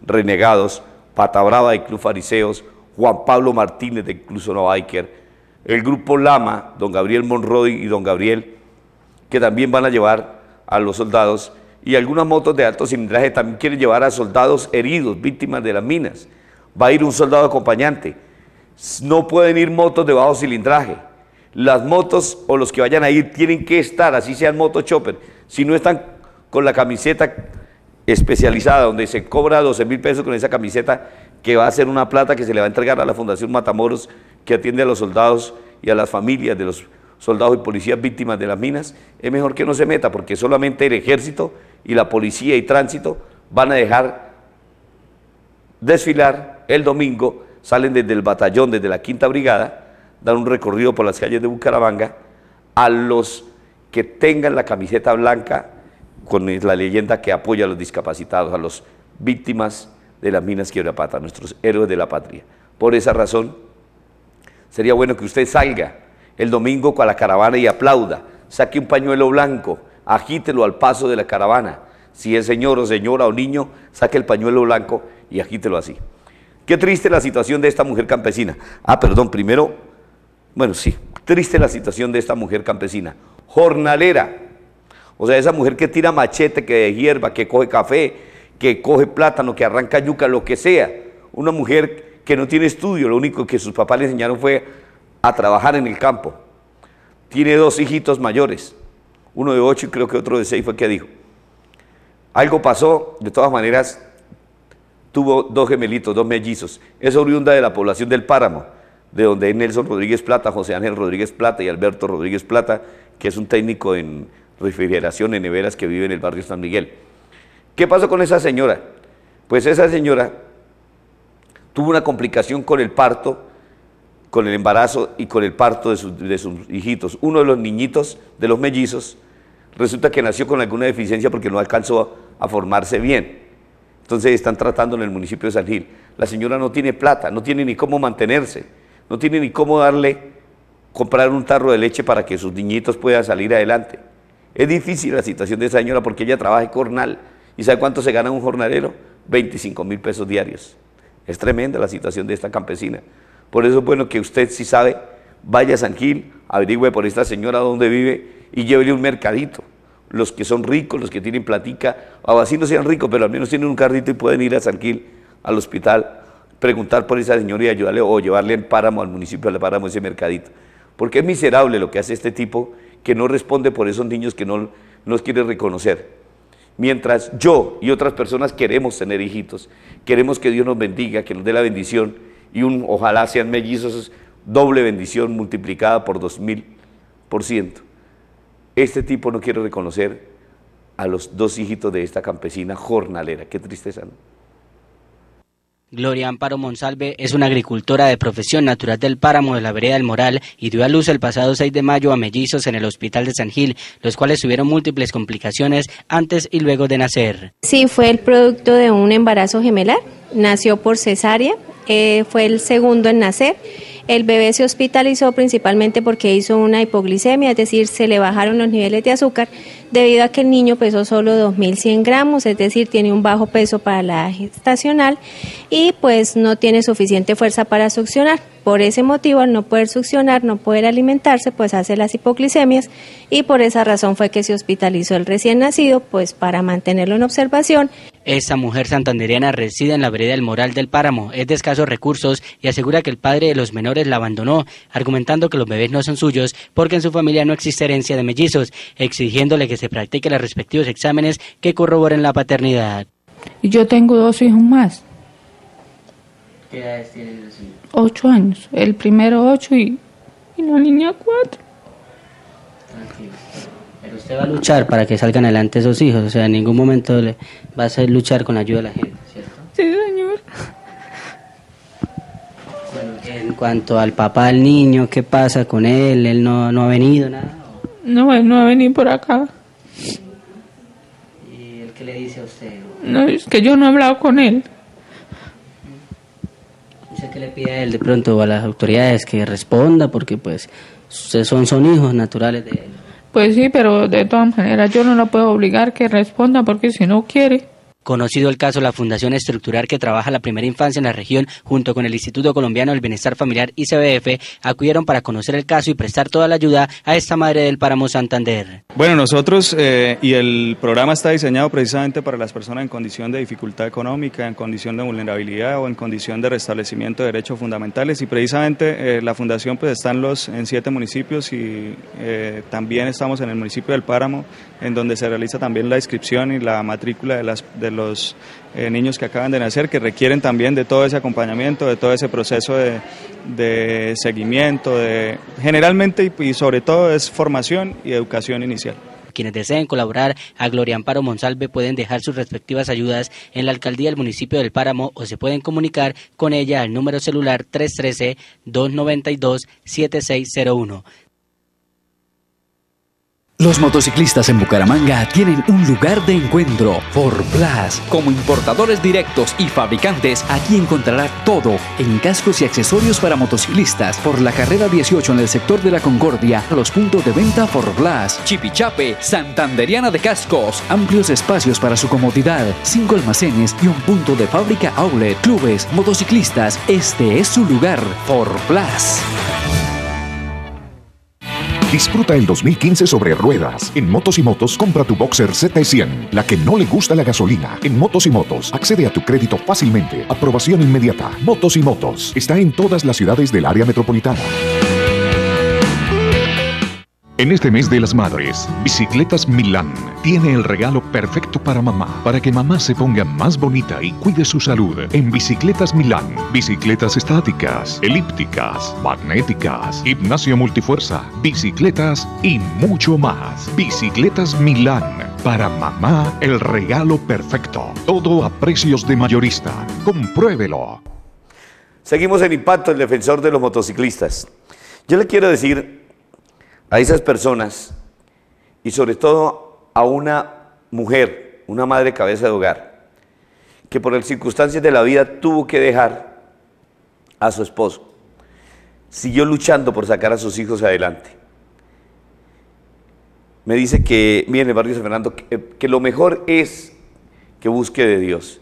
Renegados, Pata Brava de Club Fariseos, Juan Pablo Martínez de Club Zona Biker, el grupo Lama, don Gabriel Monroy y don Gabriel, que también van a llevar a los soldados, y algunas motos de alto cilindraje también quieren llevar a soldados heridos, víctimas de las minas. Va a ir un soldado acompañante. No pueden ir motos de bajo cilindraje. Las motos o los que vayan a ir tienen que estar, así sean motos chopper, si no están con la camiseta especializada, donde se cobra 12.000 pesos con esa camiseta, que va a ser una plata que se le va a entregar a la Fundación Matamoros, que atiende a los soldados y a las familias de los soldados y policías víctimas de las minas. Es mejor que no se meta, porque solamente el ejército y la policía y tránsito van a dejar desfilar el domingo, salen desde el batallón, desde la 5ª Brigada, dan un recorrido por las calles de Bucaramanga, a los que tengan la camiseta blanca con la leyenda que apoya a los discapacitados, a las víctimas de las minas Quiebrapata, nuestros héroes de la patria. Por esa razón, sería bueno que usted salga el domingo con la caravana y aplauda, saque un pañuelo blanco, agítelo al paso de la caravana. Si es señor o señora o niño, saque el pañuelo blanco y agítelo así. Qué triste la situación de esta mujer campesina. Triste la situación de esta mujer campesina, jornalera, o sea, esa mujer que tira machete, que hierba, que coge café, que coge plátano, que arranca yuca, lo que sea, una mujer que no tiene estudio, lo único que sus papás le enseñaron fue a trabajar en el campo. Tiene 2 hijitos mayores, uno de 8 y creo que otro de 6 fue que dijo. Algo pasó, de todas maneras, tuvo 2 gemelitos, 2 mellizos. Es oriunda de la población del Páramo, de donde es Nelson Rodríguez Plata, José Ángel Rodríguez Plata y Alberto Rodríguez Plata, que es un técnico en refrigeración en neveras que vive en el barrio San Miguel. ¿Qué pasó con esa señora? Pues esa señora tuvo una complicación con el parto, con el embarazo y con el parto de sus hijitos. Uno de los niñitos, de los mellizos, resulta que nació con alguna deficiencia porque no alcanzó a formarse bien. Entonces están tratando en el municipio de San Gil. La señora no tiene plata, no tiene ni cómo mantenerse, no tiene ni cómo comprar un tarro de leche para que sus niñitos puedan salir adelante. Es difícil la situación de esa señora porque ella trabaja en jornal. ¿Y sabe cuánto se gana un jornalero? 25.000 pesos diarios. Es tremenda la situación de esta campesina. Por eso es bueno que usted, si sabe, vaya a San Gil, averigüe por esta señora dónde vive y llévele un mercadito. Los que son ricos, los que tienen platica, o así no sean ricos, pero al menos tienen un carrito y pueden ir a San Gil, al hospital, preguntar por esa señora y ayudarle o llevarle al Páramo, al municipio del Páramo, ese mercadito. Porque es miserable lo que hace este tipo, que no responde por esos niños que no los quiere reconocer. Mientras yo y otras personas queremos tener hijitos, queremos que Dios nos bendiga, que nos dé la bendición y ojalá sean mellizos, doble bendición multiplicada por 2000%. Este tipo no quiere reconocer a los 2 hijitos de esta campesina jornalera. Qué tristeza, ¿no? Gloria Amparo Monsalve es una agricultora de profesión, natural del Páramo de la Vereda del Moral, y dio a luz el pasado 6 de mayo a mellizos en el hospital de San Gil, los cuales tuvieron múltiples complicaciones antes y luego de nacer. Sí, fue el producto de un embarazo gemelar, nació por cesárea, fue el segundo en nacer. El bebé se hospitalizó principalmente porque hizo una hipoglicemia, es decir, se le bajaron los niveles de azúcar debido a que el niño pesó solo 2.100 gramos, es decir, tiene un bajo peso para la gestacional y pues no tiene suficiente fuerza para succionar. Por ese motivo, al no poder succionar, no poder alimentarse, pues hace las hipoglicemias y por esa razón fue que se hospitalizó el recién nacido, pues para mantenerlo en observación. Esta mujer santandereana reside en la Vereda del Moral del Páramo, es de escasos recursos y asegura que el padre de los menores la abandonó, argumentando que los bebés no son suyos porque en su familia no existe herencia de mellizos, exigiéndole que se practiquen los respectivos exámenes que corroboren la paternidad. Yo tengo 2 hijos más. ¿Qué edades tienen los hijos? 8 años, el primero 8 y la niña 4. Tranquilo. Pero usted va a luchar para que salgan adelante esos hijos, o sea, en ningún momento le va a luchar con la ayuda de la gente, ¿cierto? Sí, señor. Bueno, en cuanto al papá del niño, ¿qué pasa con él? ¿Él no ha venido, nada? No, él no ha venido por acá. ¿Y él qué le dice a usted? No, es que yo no he hablado con él. ¿Qué le pide a él de pronto a las autoridades que responda? Porque pues ustedes son hijos naturales de él. Pues sí, pero de todas maneras yo no lo puedo obligar que responda porque si no quiere. Conocido el caso, la Fundación Estructural, que trabaja la primera infancia en la región, junto con el Instituto Colombiano del Bienestar Familiar ICBF, acudieron para conocer el caso y prestar toda la ayuda a esta madre del Páramo Santander. Bueno, nosotros y el programa está diseñado precisamente para las personas en condición de dificultad económica, en condición de vulnerabilidad o en condición de restablecimiento de derechos fundamentales, y precisamente la Fundación pues está en 7 municipios y también estamos en el municipio del Páramo, en donde se realiza también la inscripción y la matrícula de los niños que acaban de nacer, que requieren también de todo ese acompañamiento, de todo ese proceso de seguimiento, generalmente y sobre todo es formación y educación inicial. Quienes deseen colaborar a Gloria Amparo Monsalve pueden dejar sus respectivas ayudas en la alcaldía del municipio del Páramo o se pueden comunicar con ella al número celular 313-292-7601. Los motociclistas en Bucaramanga tienen un lugar de encuentro, Forplas. Como importadores directos y fabricantes, aquí encontrará todo en cascos y accesorios para motociclistas. Por la carrera 18 en el sector de la Concordia, los puntos de venta Forplas, Chipichape, Santanderiana de Cascos. Amplios espacios para su comodidad, 5 almacenes y un punto de fábrica outlet. Clubes, motociclistas, este es su lugar, Forplas. Disfruta el 2015 sobre ruedas. En Motos y Motos, compra tu Boxer ZT100, la que no le gusta la gasolina. En Motos y Motos, accede a tu crédito fácilmente. Aprobación inmediata. Motos y Motos, está en todas las ciudades del área metropolitana. En este mes de las madres, Bicicletas Milán tiene el regalo perfecto para mamá, para que mamá se ponga más bonita y cuide su salud. En Bicicletas Milán, bicicletas estáticas, elípticas, magnéticas, gimnasio multifuerza, bicicletas y mucho más. Bicicletas Milán, para mamá el regalo perfecto. Todo a precios de mayorista. Compruébelo. Seguimos en Impacto, el defensor de los motociclistas. Yo le quiero decir a esas personas, y sobre todo a una mujer, una madre cabeza de hogar, que por las circunstancias de la vida tuvo que dejar a su esposo, siguió luchando por sacar a sus hijos adelante. Me dice que, miren, el barrio San Fernando, que lo mejor es que busque de Dios.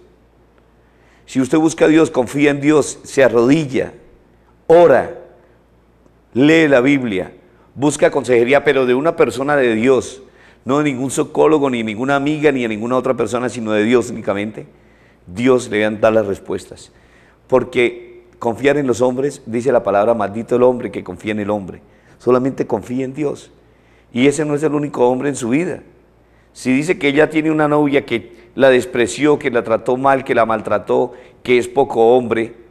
Si usted busca a Dios, confía en Dios, se arrodilla, ora, lee la Biblia, busca consejería, pero de una persona de Dios, no de ningún psicólogo, ni de ninguna amiga, ni de ninguna otra persona, sino de Dios únicamente. Dios le va a dar las respuestas. Porque confiar en los hombres, dice la palabra, maldito el hombre que confía en el hombre. Solamente confía en Dios. Y ese no es el único hombre en su vida. Si dice que ella tiene una novia que la despreció, que la trató mal, que la maltrató, que es poco hombre,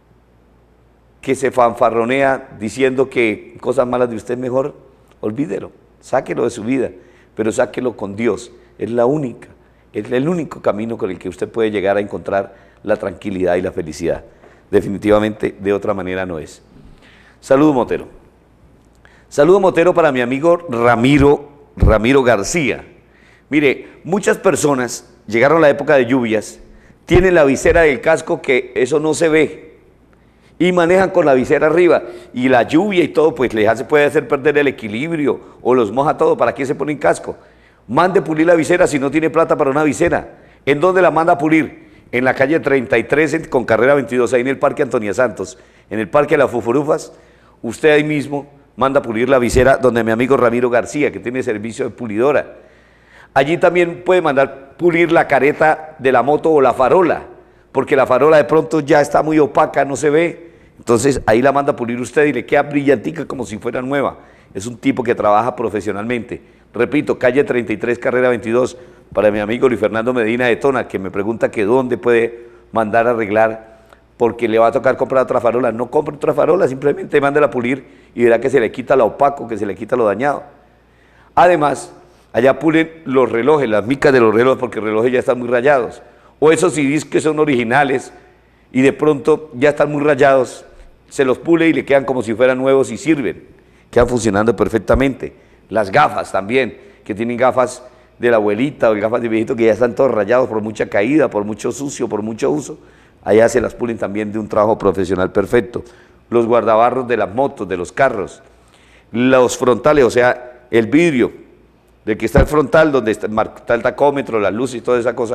que se fanfarronea diciendo que cosas malas de usted, mejor olvídelo, sáquelo de su vida, pero sáquelo con Dios. Es la única, es el único camino con el que usted puede llegar a encontrar la tranquilidad y la felicidad. Definitivamente de otra manera no es. Saludo Motero. Saludo Motero para mi amigo Ramiro García. Mire, muchas personas llegaron a la época de lluvias, tienen la visera del casco que eso no se ve, y manejan con la visera arriba, y la lluvia y todo, pues les puede hacer perder el equilibrio, o los moja todo. ¿Para qué se ponen casco? Mande pulir la visera si no tiene plata para una visera. ¿En dónde la manda a pulir? En la calle 33 con carrera 22, ahí en el Parque Antonia Santos, en el Parque de las Fufurufas. Usted ahí mismo manda a pulir la visera donde mi amigo Ramiro García, que tiene servicio de pulidora. Allí también puede mandar pulir la careta de la moto o la farola, porque la farola de pronto ya está muy opaca, no se ve. Entonces ahí la manda a pulir usted y le queda brillantica como si fuera nueva. Es un tipo que trabaja profesionalmente. Repito, calle 33, carrera 22, para mi amigo Luis Fernando Medina de Tona, que me pregunta que dónde puede mandar a arreglar, porque le va a tocar comprar otra farola. No compre otra farola, simplemente mándela a pulir y verá que se le quita lo opaco, que se le quita lo dañado. Además, allá pulen los relojes, las micas de los relojes, porque los relojes ya están muy rayados. O esos CDs que son originales y de pronto ya están muy rayados, se los pule y le quedan como si fueran nuevos y sirven, quedan funcionando perfectamente. Las gafas también, que tienen gafas de la abuelita o gafas de viejito que ya están todos rayados por mucha caída, por mucho sucio, por mucho uso, allá se las pulen también de un trabajo profesional perfecto. Los guardabarros de las motos, de los carros, los frontales, o sea, el vidrio, del que está el frontal, donde está el tacómetro, las luces y toda esa cosa,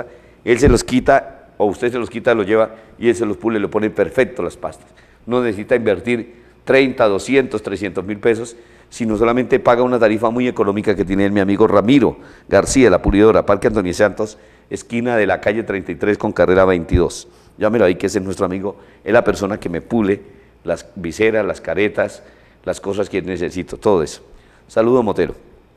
él se los quita o usted se los quita, lo lleva y él se los pule, le pone perfecto las pastas. No necesita invertir 30, 200, 300 mil pesos, sino solamente paga una tarifa muy económica que tiene mi amigo Ramiro García, la pulidora, Parque Antonio Santos, esquina de la calle 33 con carrera 22. Llámelo ahí, que ese es nuestro amigo, es la persona que me pule las viseras, las caretas, las cosas que necesito, todo eso. Saludo, Motero.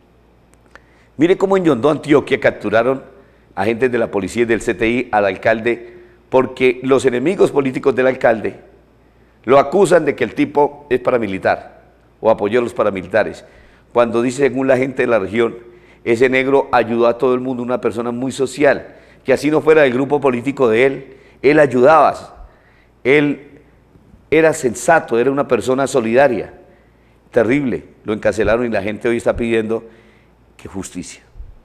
Mire cómo en Yondó, Antioquia, capturaron agentes de la policía y del CTI al alcalde, porque los enemigos políticos del alcalde lo acusan de que el tipo es paramilitar o apoyó a los paramilitares, cuando dice, según la gente de la región, ese negro ayudó a todo el mundo, una persona muy social, que así no fuera del grupo político de él ayudaba, él era sensato, era una persona solidaria. Terrible, lo encarcelaron y la gente hoy está pidiendo que justicia.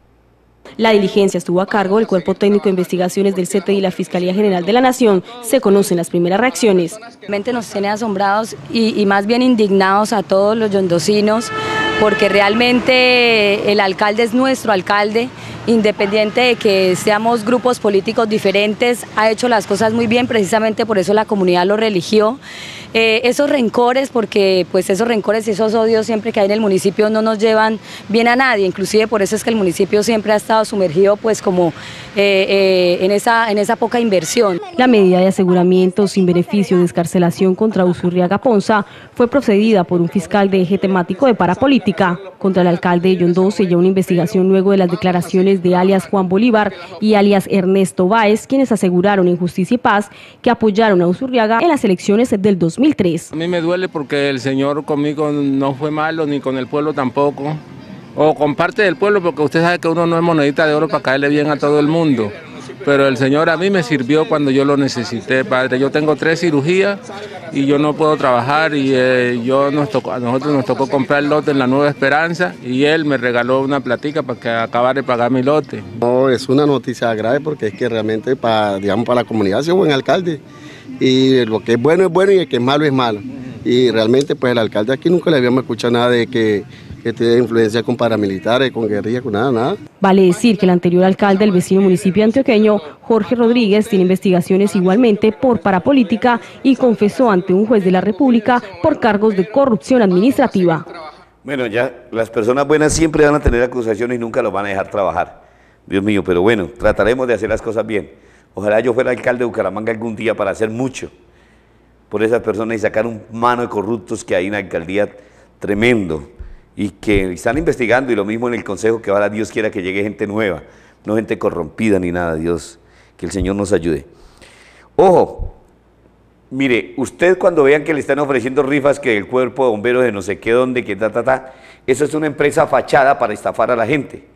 La diligencia estuvo a cargo del Cuerpo Técnico de Investigaciones del CTI y la Fiscalía General de la Nación. Se conocen las primeras reacciones. Realmente nos tiene asombrados y más bien indignados a todos los yondocinos, porque realmente el alcalde es nuestro alcalde, independiente de que seamos grupos políticos diferentes, ha hecho las cosas muy bien, precisamente por eso la comunidad lo religió. Esos rencores, porque pues esos rencores y esos odios siempre que hay en el municipio no nos llevan bien a nadie, inclusive por eso es que el municipio siempre ha estado sumergido pues como en esa poca inversión. La medida de aseguramiento sin beneficio de excarcelación contra Usurriaga Ponza fue procedida por un fiscal de eje temático de parapolítica. Contra el alcalde de Yondó se llevó una investigación luego de las declaraciones de alias Juan Bolívar y alias Ernesto Báez, quienes aseguraron en Justicia y Paz que apoyaron a Usurriaga en las elecciones del 2003. A mí me duele porque el señor conmigo no fue malo, ni con el pueblo tampoco, o con parte del pueblo, porque usted sabe que uno no es monedita de oro para caerle bien a todo el mundo. Pero el Señor a mí me sirvió cuando yo lo necesité, padre. Yo tengo 3 cirugías y yo no puedo trabajar y a nosotros nos tocó comprar el lote en la Nueva Esperanza y él me regaló una platica para que acabara de pagar mi lote. No, es una noticia grave porque es que realmente para la comunidad es un buen alcalde y lo que es bueno y el que es malo. Y realmente pues el alcalde aquí nunca le habíamos escuchado nada de que tiene influencia con paramilitares, con guerrillas, con nada. Vale decir que el anterior alcalde del vecino municipio antioqueño, Jorge Rodríguez, tiene investigaciones igualmente por parapolítica y confesó ante un juez de la República por cargos de corrupción administrativa. Bueno, ya las personas buenas siempre van a tener acusaciones y nunca los van a dejar trabajar. Dios mío, pero bueno, trataremos de hacer las cosas bien. Ojalá yo fuera alcalde de Bucaramanga algún día para hacer mucho por esas personas y sacar un mano de corruptos que hay en la alcaldía tremendo. Y que están investigando, y lo mismo en el consejo, que ahora Dios quiera que llegue gente nueva, no gente corrompida ni nada, Dios, que el Señor nos ayude. Ojo, mire, usted cuando vean que le están ofreciendo rifas, que el cuerpo de bomberos de no sé qué dónde, que eso es una empresa fachada para estafar a la gente.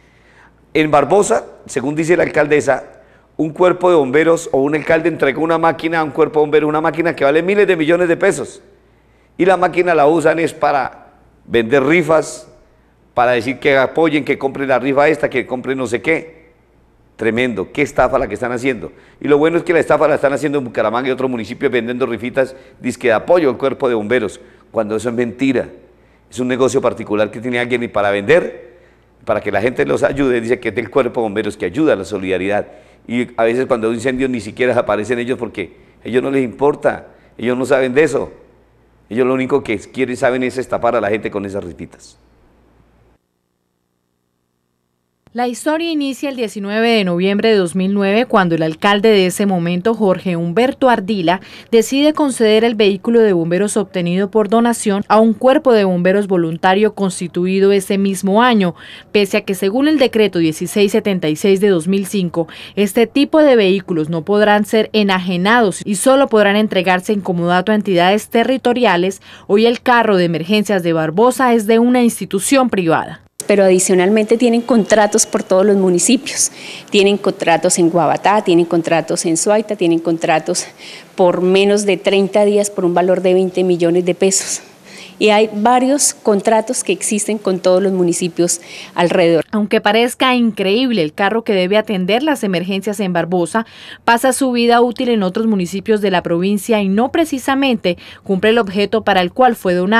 En Barbosa, según dice la alcaldesa, un cuerpo de bomberos o un alcalde entregó una máquina a un cuerpo de bomberos, una máquina que vale miles de millones de pesos, y la máquina la usan es para vender rifas, para decir que apoyen, que compren la rifa esta, que compren no sé qué. Tremendo, qué estafa la que están haciendo. Y lo bueno es que la estafa la están haciendo en Bucaramanga y otros municipios vendiendo rifitas, dizque de apoyo al cuerpo de bomberos, cuando eso es mentira. Es un negocio particular que tiene alguien y para vender, para que la gente los ayude, dice que es del cuerpo de bomberos, que ayuda a la solidaridad. Y a veces cuando hay incendios ni siquiera aparecen ellos porque a ellos no les importa, ellos no saben de eso. Ellos lo único que quieren, saben, es estafar a la gente con esas rifitas. La historia inicia el 19 de noviembre de 2009 cuando el alcalde de ese momento, Jorge Humberto Ardila, decide conceder el vehículo de bomberos obtenido por donación a un cuerpo de bomberos voluntario constituido ese mismo año, pese a que según el decreto 1676 de 2005, este tipo de vehículos no podrán ser enajenados y solo podrán entregarse en comodato a entidades territoriales. Hoy el carro de emergencias de Barbosa es de una institución privada. Pero adicionalmente tienen contratos por todos los municipios, tienen contratos en Guabatá, tienen contratos en Suaita, tienen contratos por menos de 30 días por un valor de 20 millones de pesos. Y hay varios contratos que existen con todos los municipios alrededor. Aunque parezca increíble, el carro que debe atender las emergencias en Barbosa pasa su vida útil en otros municipios de la provincia y no precisamente cumple el objeto para el cual fue donado.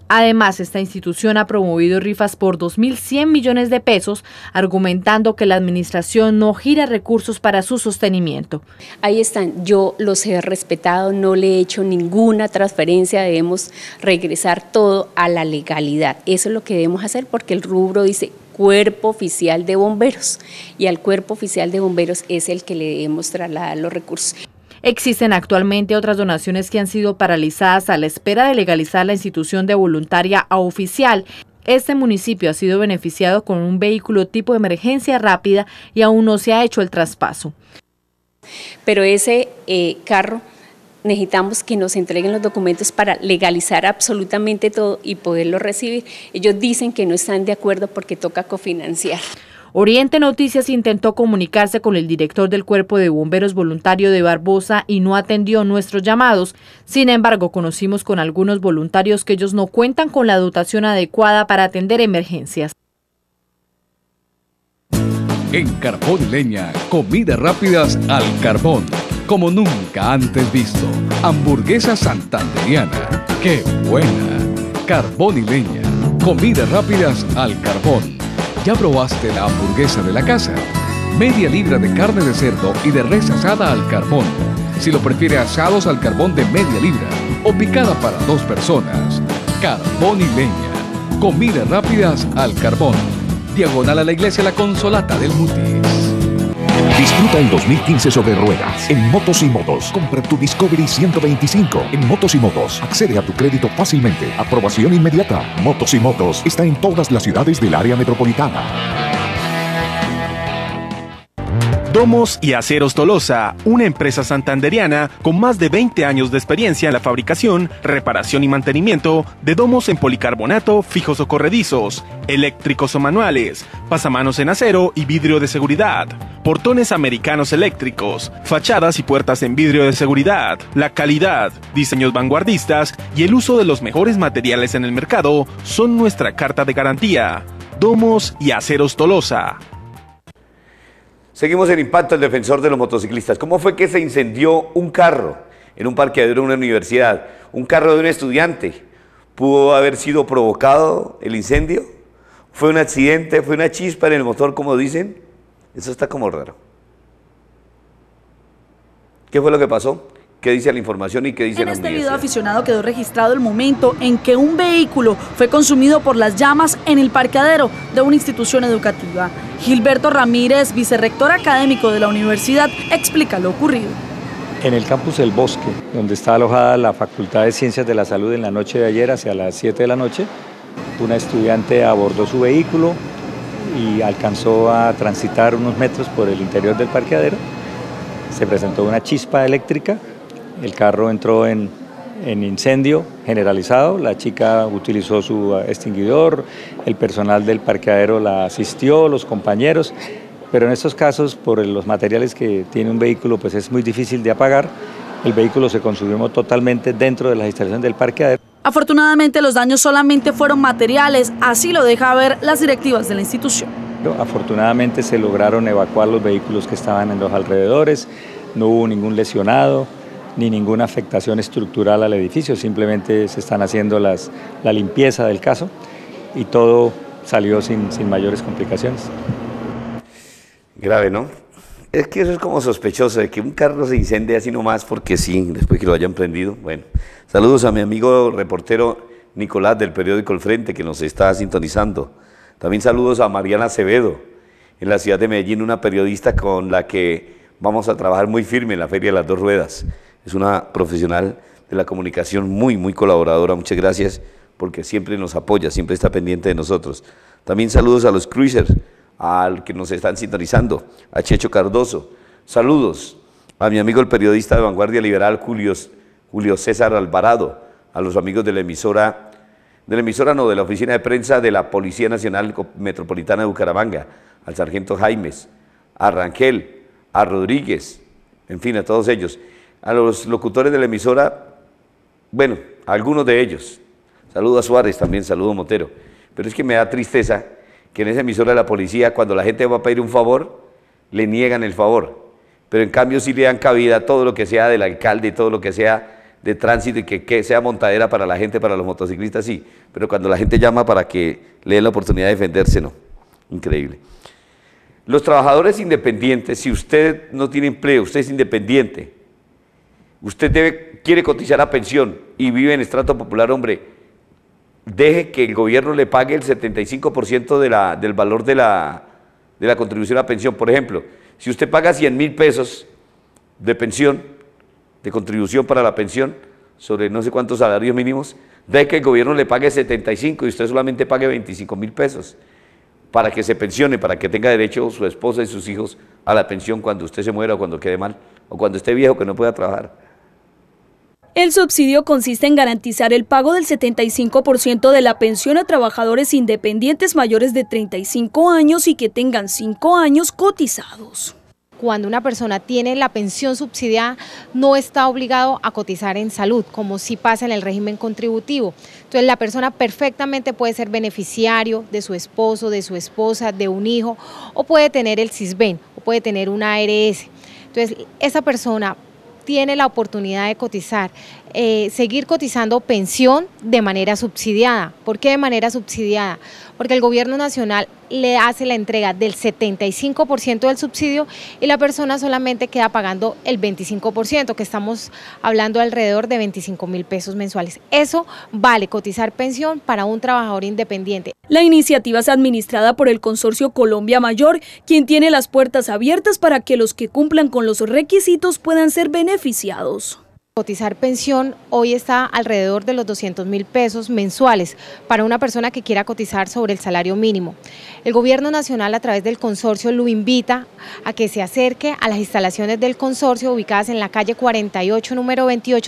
Además, esta institución ha promovido rifas por 2.100 millones de pesos, argumentando que la administración no gira recursos para su sostenimiento. Ahí están, yo los he respetado, no le he hecho ninguna transferencia, debemos regresar todo a la legalidad. Eso es lo que debemos hacer porque el rubro dice Cuerpo Oficial de Bomberos y al Cuerpo Oficial de Bomberos es el que le debemos trasladar los recursos. Existen actualmente otras donaciones que han sido paralizadas a la espera de legalizar la institución de voluntaria a oficial. Este municipio ha sido beneficiado con un vehículo tipo de emergencia rápida y aún no se ha hecho el traspaso. Pero ese carro necesitamos que nos entreguen los documentos para legalizar absolutamente todo y poderlo recibir. Ellos dicen que no están de acuerdo porque toca cofinanciar. Oriente Noticias intentó comunicarse con el director del Cuerpo de Bomberos Voluntario de Barbosa y no atendió nuestros llamados. Sin embargo, conocimos con algunos voluntarios que ellos no cuentan con la dotación adecuada para atender emergencias. En Carbón y Leña, comidas rápidas al carbón, como nunca antes visto. Hamburguesa santandereana, ¡qué buena! Carbón y Leña, comidas rápidas al carbón. ¿Ya probaste la hamburguesa de la casa? Media libra de carne de cerdo y de res asada al carbón. Si lo prefiere asados al carbón de media libra o picada para 2 personas. Carbón y Leña, comidas rápidas al carbón. Diagonal a la iglesia La Consolata del Mutis. Disfruta el 2015 sobre ruedas en Motos y Motos. Compra tu Discovery 125 en Motos y Motos. Accede a tu crédito fácilmente. Aprobación inmediata. Motos y Motos está en todas las ciudades del área metropolitana. Domos y Aceros Tolosa, una empresa santandereana con más de 20 años de experiencia en la fabricación, reparación y mantenimiento de domos en policarbonato, fijos o corredizos, eléctricos o manuales, pasamanos en acero y vidrio de seguridad, portones americanos eléctricos, fachadas y puertas en vidrio de seguridad. La calidad, diseños vanguardistas y el uso de los mejores materiales en el mercado son nuestra carta de garantía. Domos y Aceros Tolosa. Seguimos en Impacto, el defensor de los motociclistas. ¿Cómo fue que se incendió un carro en un parqueadero de una universidad? Un carro de un estudiante. ¿Pudo haber sido provocado el incendio? ¿Fue un accidente? ¿Fue una chispa en el motor, como dicen? Eso está como raro. ¿Qué fue lo que pasó? ¿Qué dice la información y qué dice la universidad? En este video aficionado quedó registrado el momento en que un vehículo fue consumido por las llamas en el parqueadero de una institución educativa. Gilberto Ramírez, vicerrector académico de la universidad, explica lo ocurrido. En el campus El Bosque, donde está alojada la Facultad de Ciencias de la Salud en la noche de ayer, hacia las 7 de la noche, una estudiante abordó su vehículo y alcanzó a transitar unos metros por el interior del parqueadero. Se presentó una chispa eléctrica. El carro entró en incendio generalizado, la chica utilizó su extinguidor, el personal del parqueadero la asistió, los compañeros, pero en estos casos, por los materiales que tiene un vehículo, pues es muy difícil de apagar. El vehículo se consumió totalmente dentro de las instalaciones del parqueadero. Afortunadamente los daños solamente fueron materiales, así lo deja ver las directivas de la institución. Afortunadamente se lograron evacuar los vehículos que estaban en los alrededores, no hubo ningún lesionado ni ninguna afectación estructural al edificio, simplemente se están haciendo la limpieza del caso y todo salió sin mayores complicaciones. Grave, ¿no? Es que eso es como sospechoso, de que un carro se incendie así nomás porque sí, después que lo hayan prendido. Bueno, saludos a mi amigo reportero Nicolás del periódico El Frente, que nos está sintonizando. También saludos a Mariana Acevedo, en la ciudad de Medellín, una periodista con la que vamos a trabajar muy firme en la Feria de las Dos Ruedas. Es una profesional de la comunicación muy colaboradora. Muchas gracias porque siempre nos apoya, siempre está pendiente de nosotros. También saludos a los cruisers, al que nos están sintonizando, a Checho Cardoso. Saludos a mi amigo el periodista de Vanguardia Liberal, Julio César Alvarado, a los amigos de la emisora de la oficina de prensa de la Policía Nacional Metropolitana de Bucaramanga, al sargento Jaimes, a Rangel, a Rodríguez, en fin, a todos ellos. A los locutores de la emisora, bueno, a algunos de ellos. Saludo a Suárez también, saludo a Motero. Pero es que me da tristeza que en esa emisora de la policía, cuando la gente va a pedir un favor, le niegan el favor. Pero en cambio sí le dan cabida a todo lo que sea del alcalde, todo lo que sea de tránsito y que sea montadera para la gente, para los motociclistas, sí, pero cuando la gente llama para que le den la oportunidad de defenderse, no. Increíble. Los trabajadores independientes, si usted no tiene empleo, usted es independiente, usted quiere cotizar a pensión y vive en estrato popular, hombre, deje que el gobierno le pague el 75% del valor de la contribución a pensión. Por ejemplo, si usted paga 100.000 pesos de pensión, de contribución para la pensión, sobre no sé cuántos salarios mínimos, deje que el gobierno le pague 75 y usted solamente pague 25.000 pesos para que se pensione, para que tenga derecho su esposa y sus hijos a la pensión cuando usted se muera o cuando quede mal, o cuando esté viejo que no pueda trabajar. El subsidio consiste en garantizar el pago del 75% de la pensión a trabajadores independientes mayores de 35 años y que tengan 5 años cotizados. Cuando una persona tiene la pensión subsidiada, no está obligado a cotizar en salud, como sí pasa en el régimen contributivo. Entonces, la persona perfectamente puede ser beneficiario de su esposo, de su esposa, de un hijo, o puede tener el CISBEN, o puede tener una ARS. Entonces, esa persona tiene la oportunidad de cotizar, seguir cotizando pensión de manera subsidiada. ¿Por qué de manera subsidiada? Porque el gobierno nacional le hace la entrega del 75% del subsidio y la persona solamente queda pagando el 25%, que estamos hablando alrededor de 25.000 pesos mensuales. Eso vale cotizar pensión para un trabajador independiente. La iniciativa es administrada por el Consorcio Colombia Mayor, quien tiene las puertas abiertas para que los que cumplan con los requisitos puedan ser beneficiados. Cotizar pensión hoy está alrededor de los 200.000 pesos mensuales para una persona que quiera cotizar sobre el salario mínimo. El gobierno nacional a través del consorcio lo invita a que se acerque a las instalaciones del consorcio ubicadas en la calle 48, número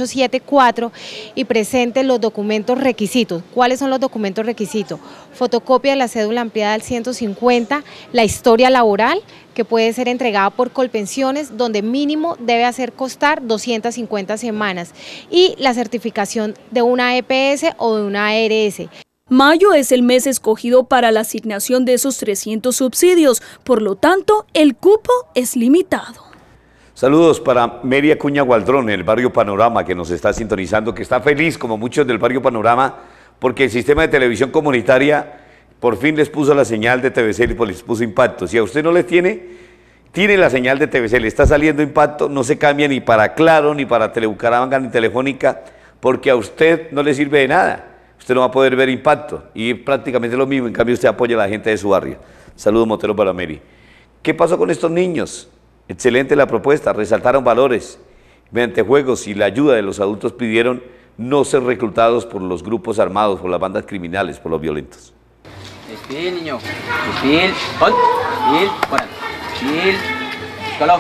2874 y presente los documentos requisitos. ¿Cuáles son los documentos requisitos? Fotocopia de la cédula ampliada al 150, la historia laboral, que puede ser entregada por Colpensiones, donde mínimo debe hacer costar 250 semanas, y la certificación de una EPS o de una ARS. Mayo es el mes escogido para la asignación de esos 300 subsidios, por lo tanto, el cupo es limitado. Saludos para Mary Acuña Gualdrón, en el barrio Panorama, que nos está sintonizando, que está feliz, como muchos del barrio Panorama, porque el sistema de televisión comunitaria por fin les puso la señal de TVC y les puso Impacto. Si a usted no les tiene la señal de TVC, le está saliendo Impacto, no se cambia ni para Claro, ni para Telebucaramanga, ni Telefónica, porque a usted no le sirve de nada. Usted no va a poder ver Impacto y prácticamente lo mismo, en cambio usted apoya a la gente de su barrio. Saludos, Motero, para Mary. ¿Qué pasó con estos niños? Excelente la propuesta, resaltaron valores. Mediante juegos y la ayuda de los adultos pidieron no ser reclutados por los grupos armados, por las bandas criminales, por los violentos. Despil, niño. Despil. Pon. Despil. Fuera. Despil. Búscalo.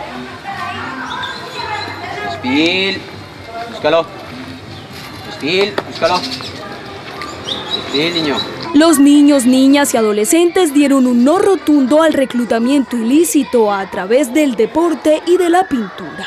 Despil. Búscalo. Despil. Búscalo. Despil, niño. Los niños, niñas y adolescentes dieron un no rotundo al reclutamiento ilícito a través del deporte y de la pintura.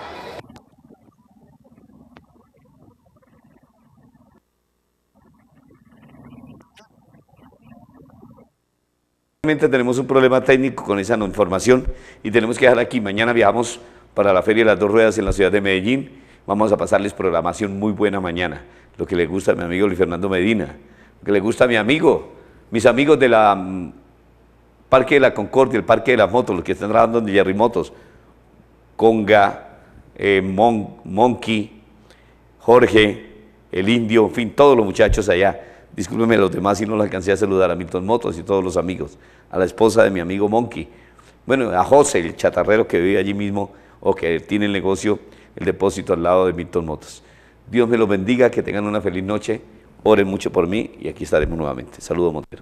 Tenemos un problema técnico con esa información y tenemos que dejar aquí. Mañana viajamos para la Feria de las Dos Ruedas en la ciudad de Medellín. Vamos a pasarles programación muy buena mañana. Lo que le gusta a mi amigo Luis Fernando Medina, lo que le gusta a mis amigos de la Parque de la Concordia, el Parque de las Motos, los que están trabajando en Jerry Motos, Conga, Monkey, Jorge, el Indio, en fin, todos los muchachos allá. Discúlpenme los demás si no los alcancé a saludar, a Milton Motos y todos los amigos, a la esposa de mi amigo Monkey, bueno, a José, el chatarrero que vive allí mismo o que tiene el negocio, el depósito al lado de Milton Motos. Dios me los bendiga, que tengan una feliz noche, oren mucho por mí y aquí estaremos nuevamente. Saludos, Montero.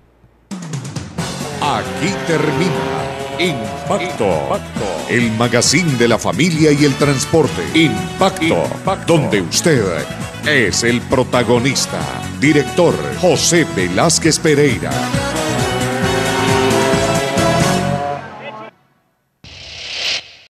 Aquí termina Impacto, el magazine de la familia y el transporte. Impacto, donde usted es el protagonista. Director José Velázquez Pereira.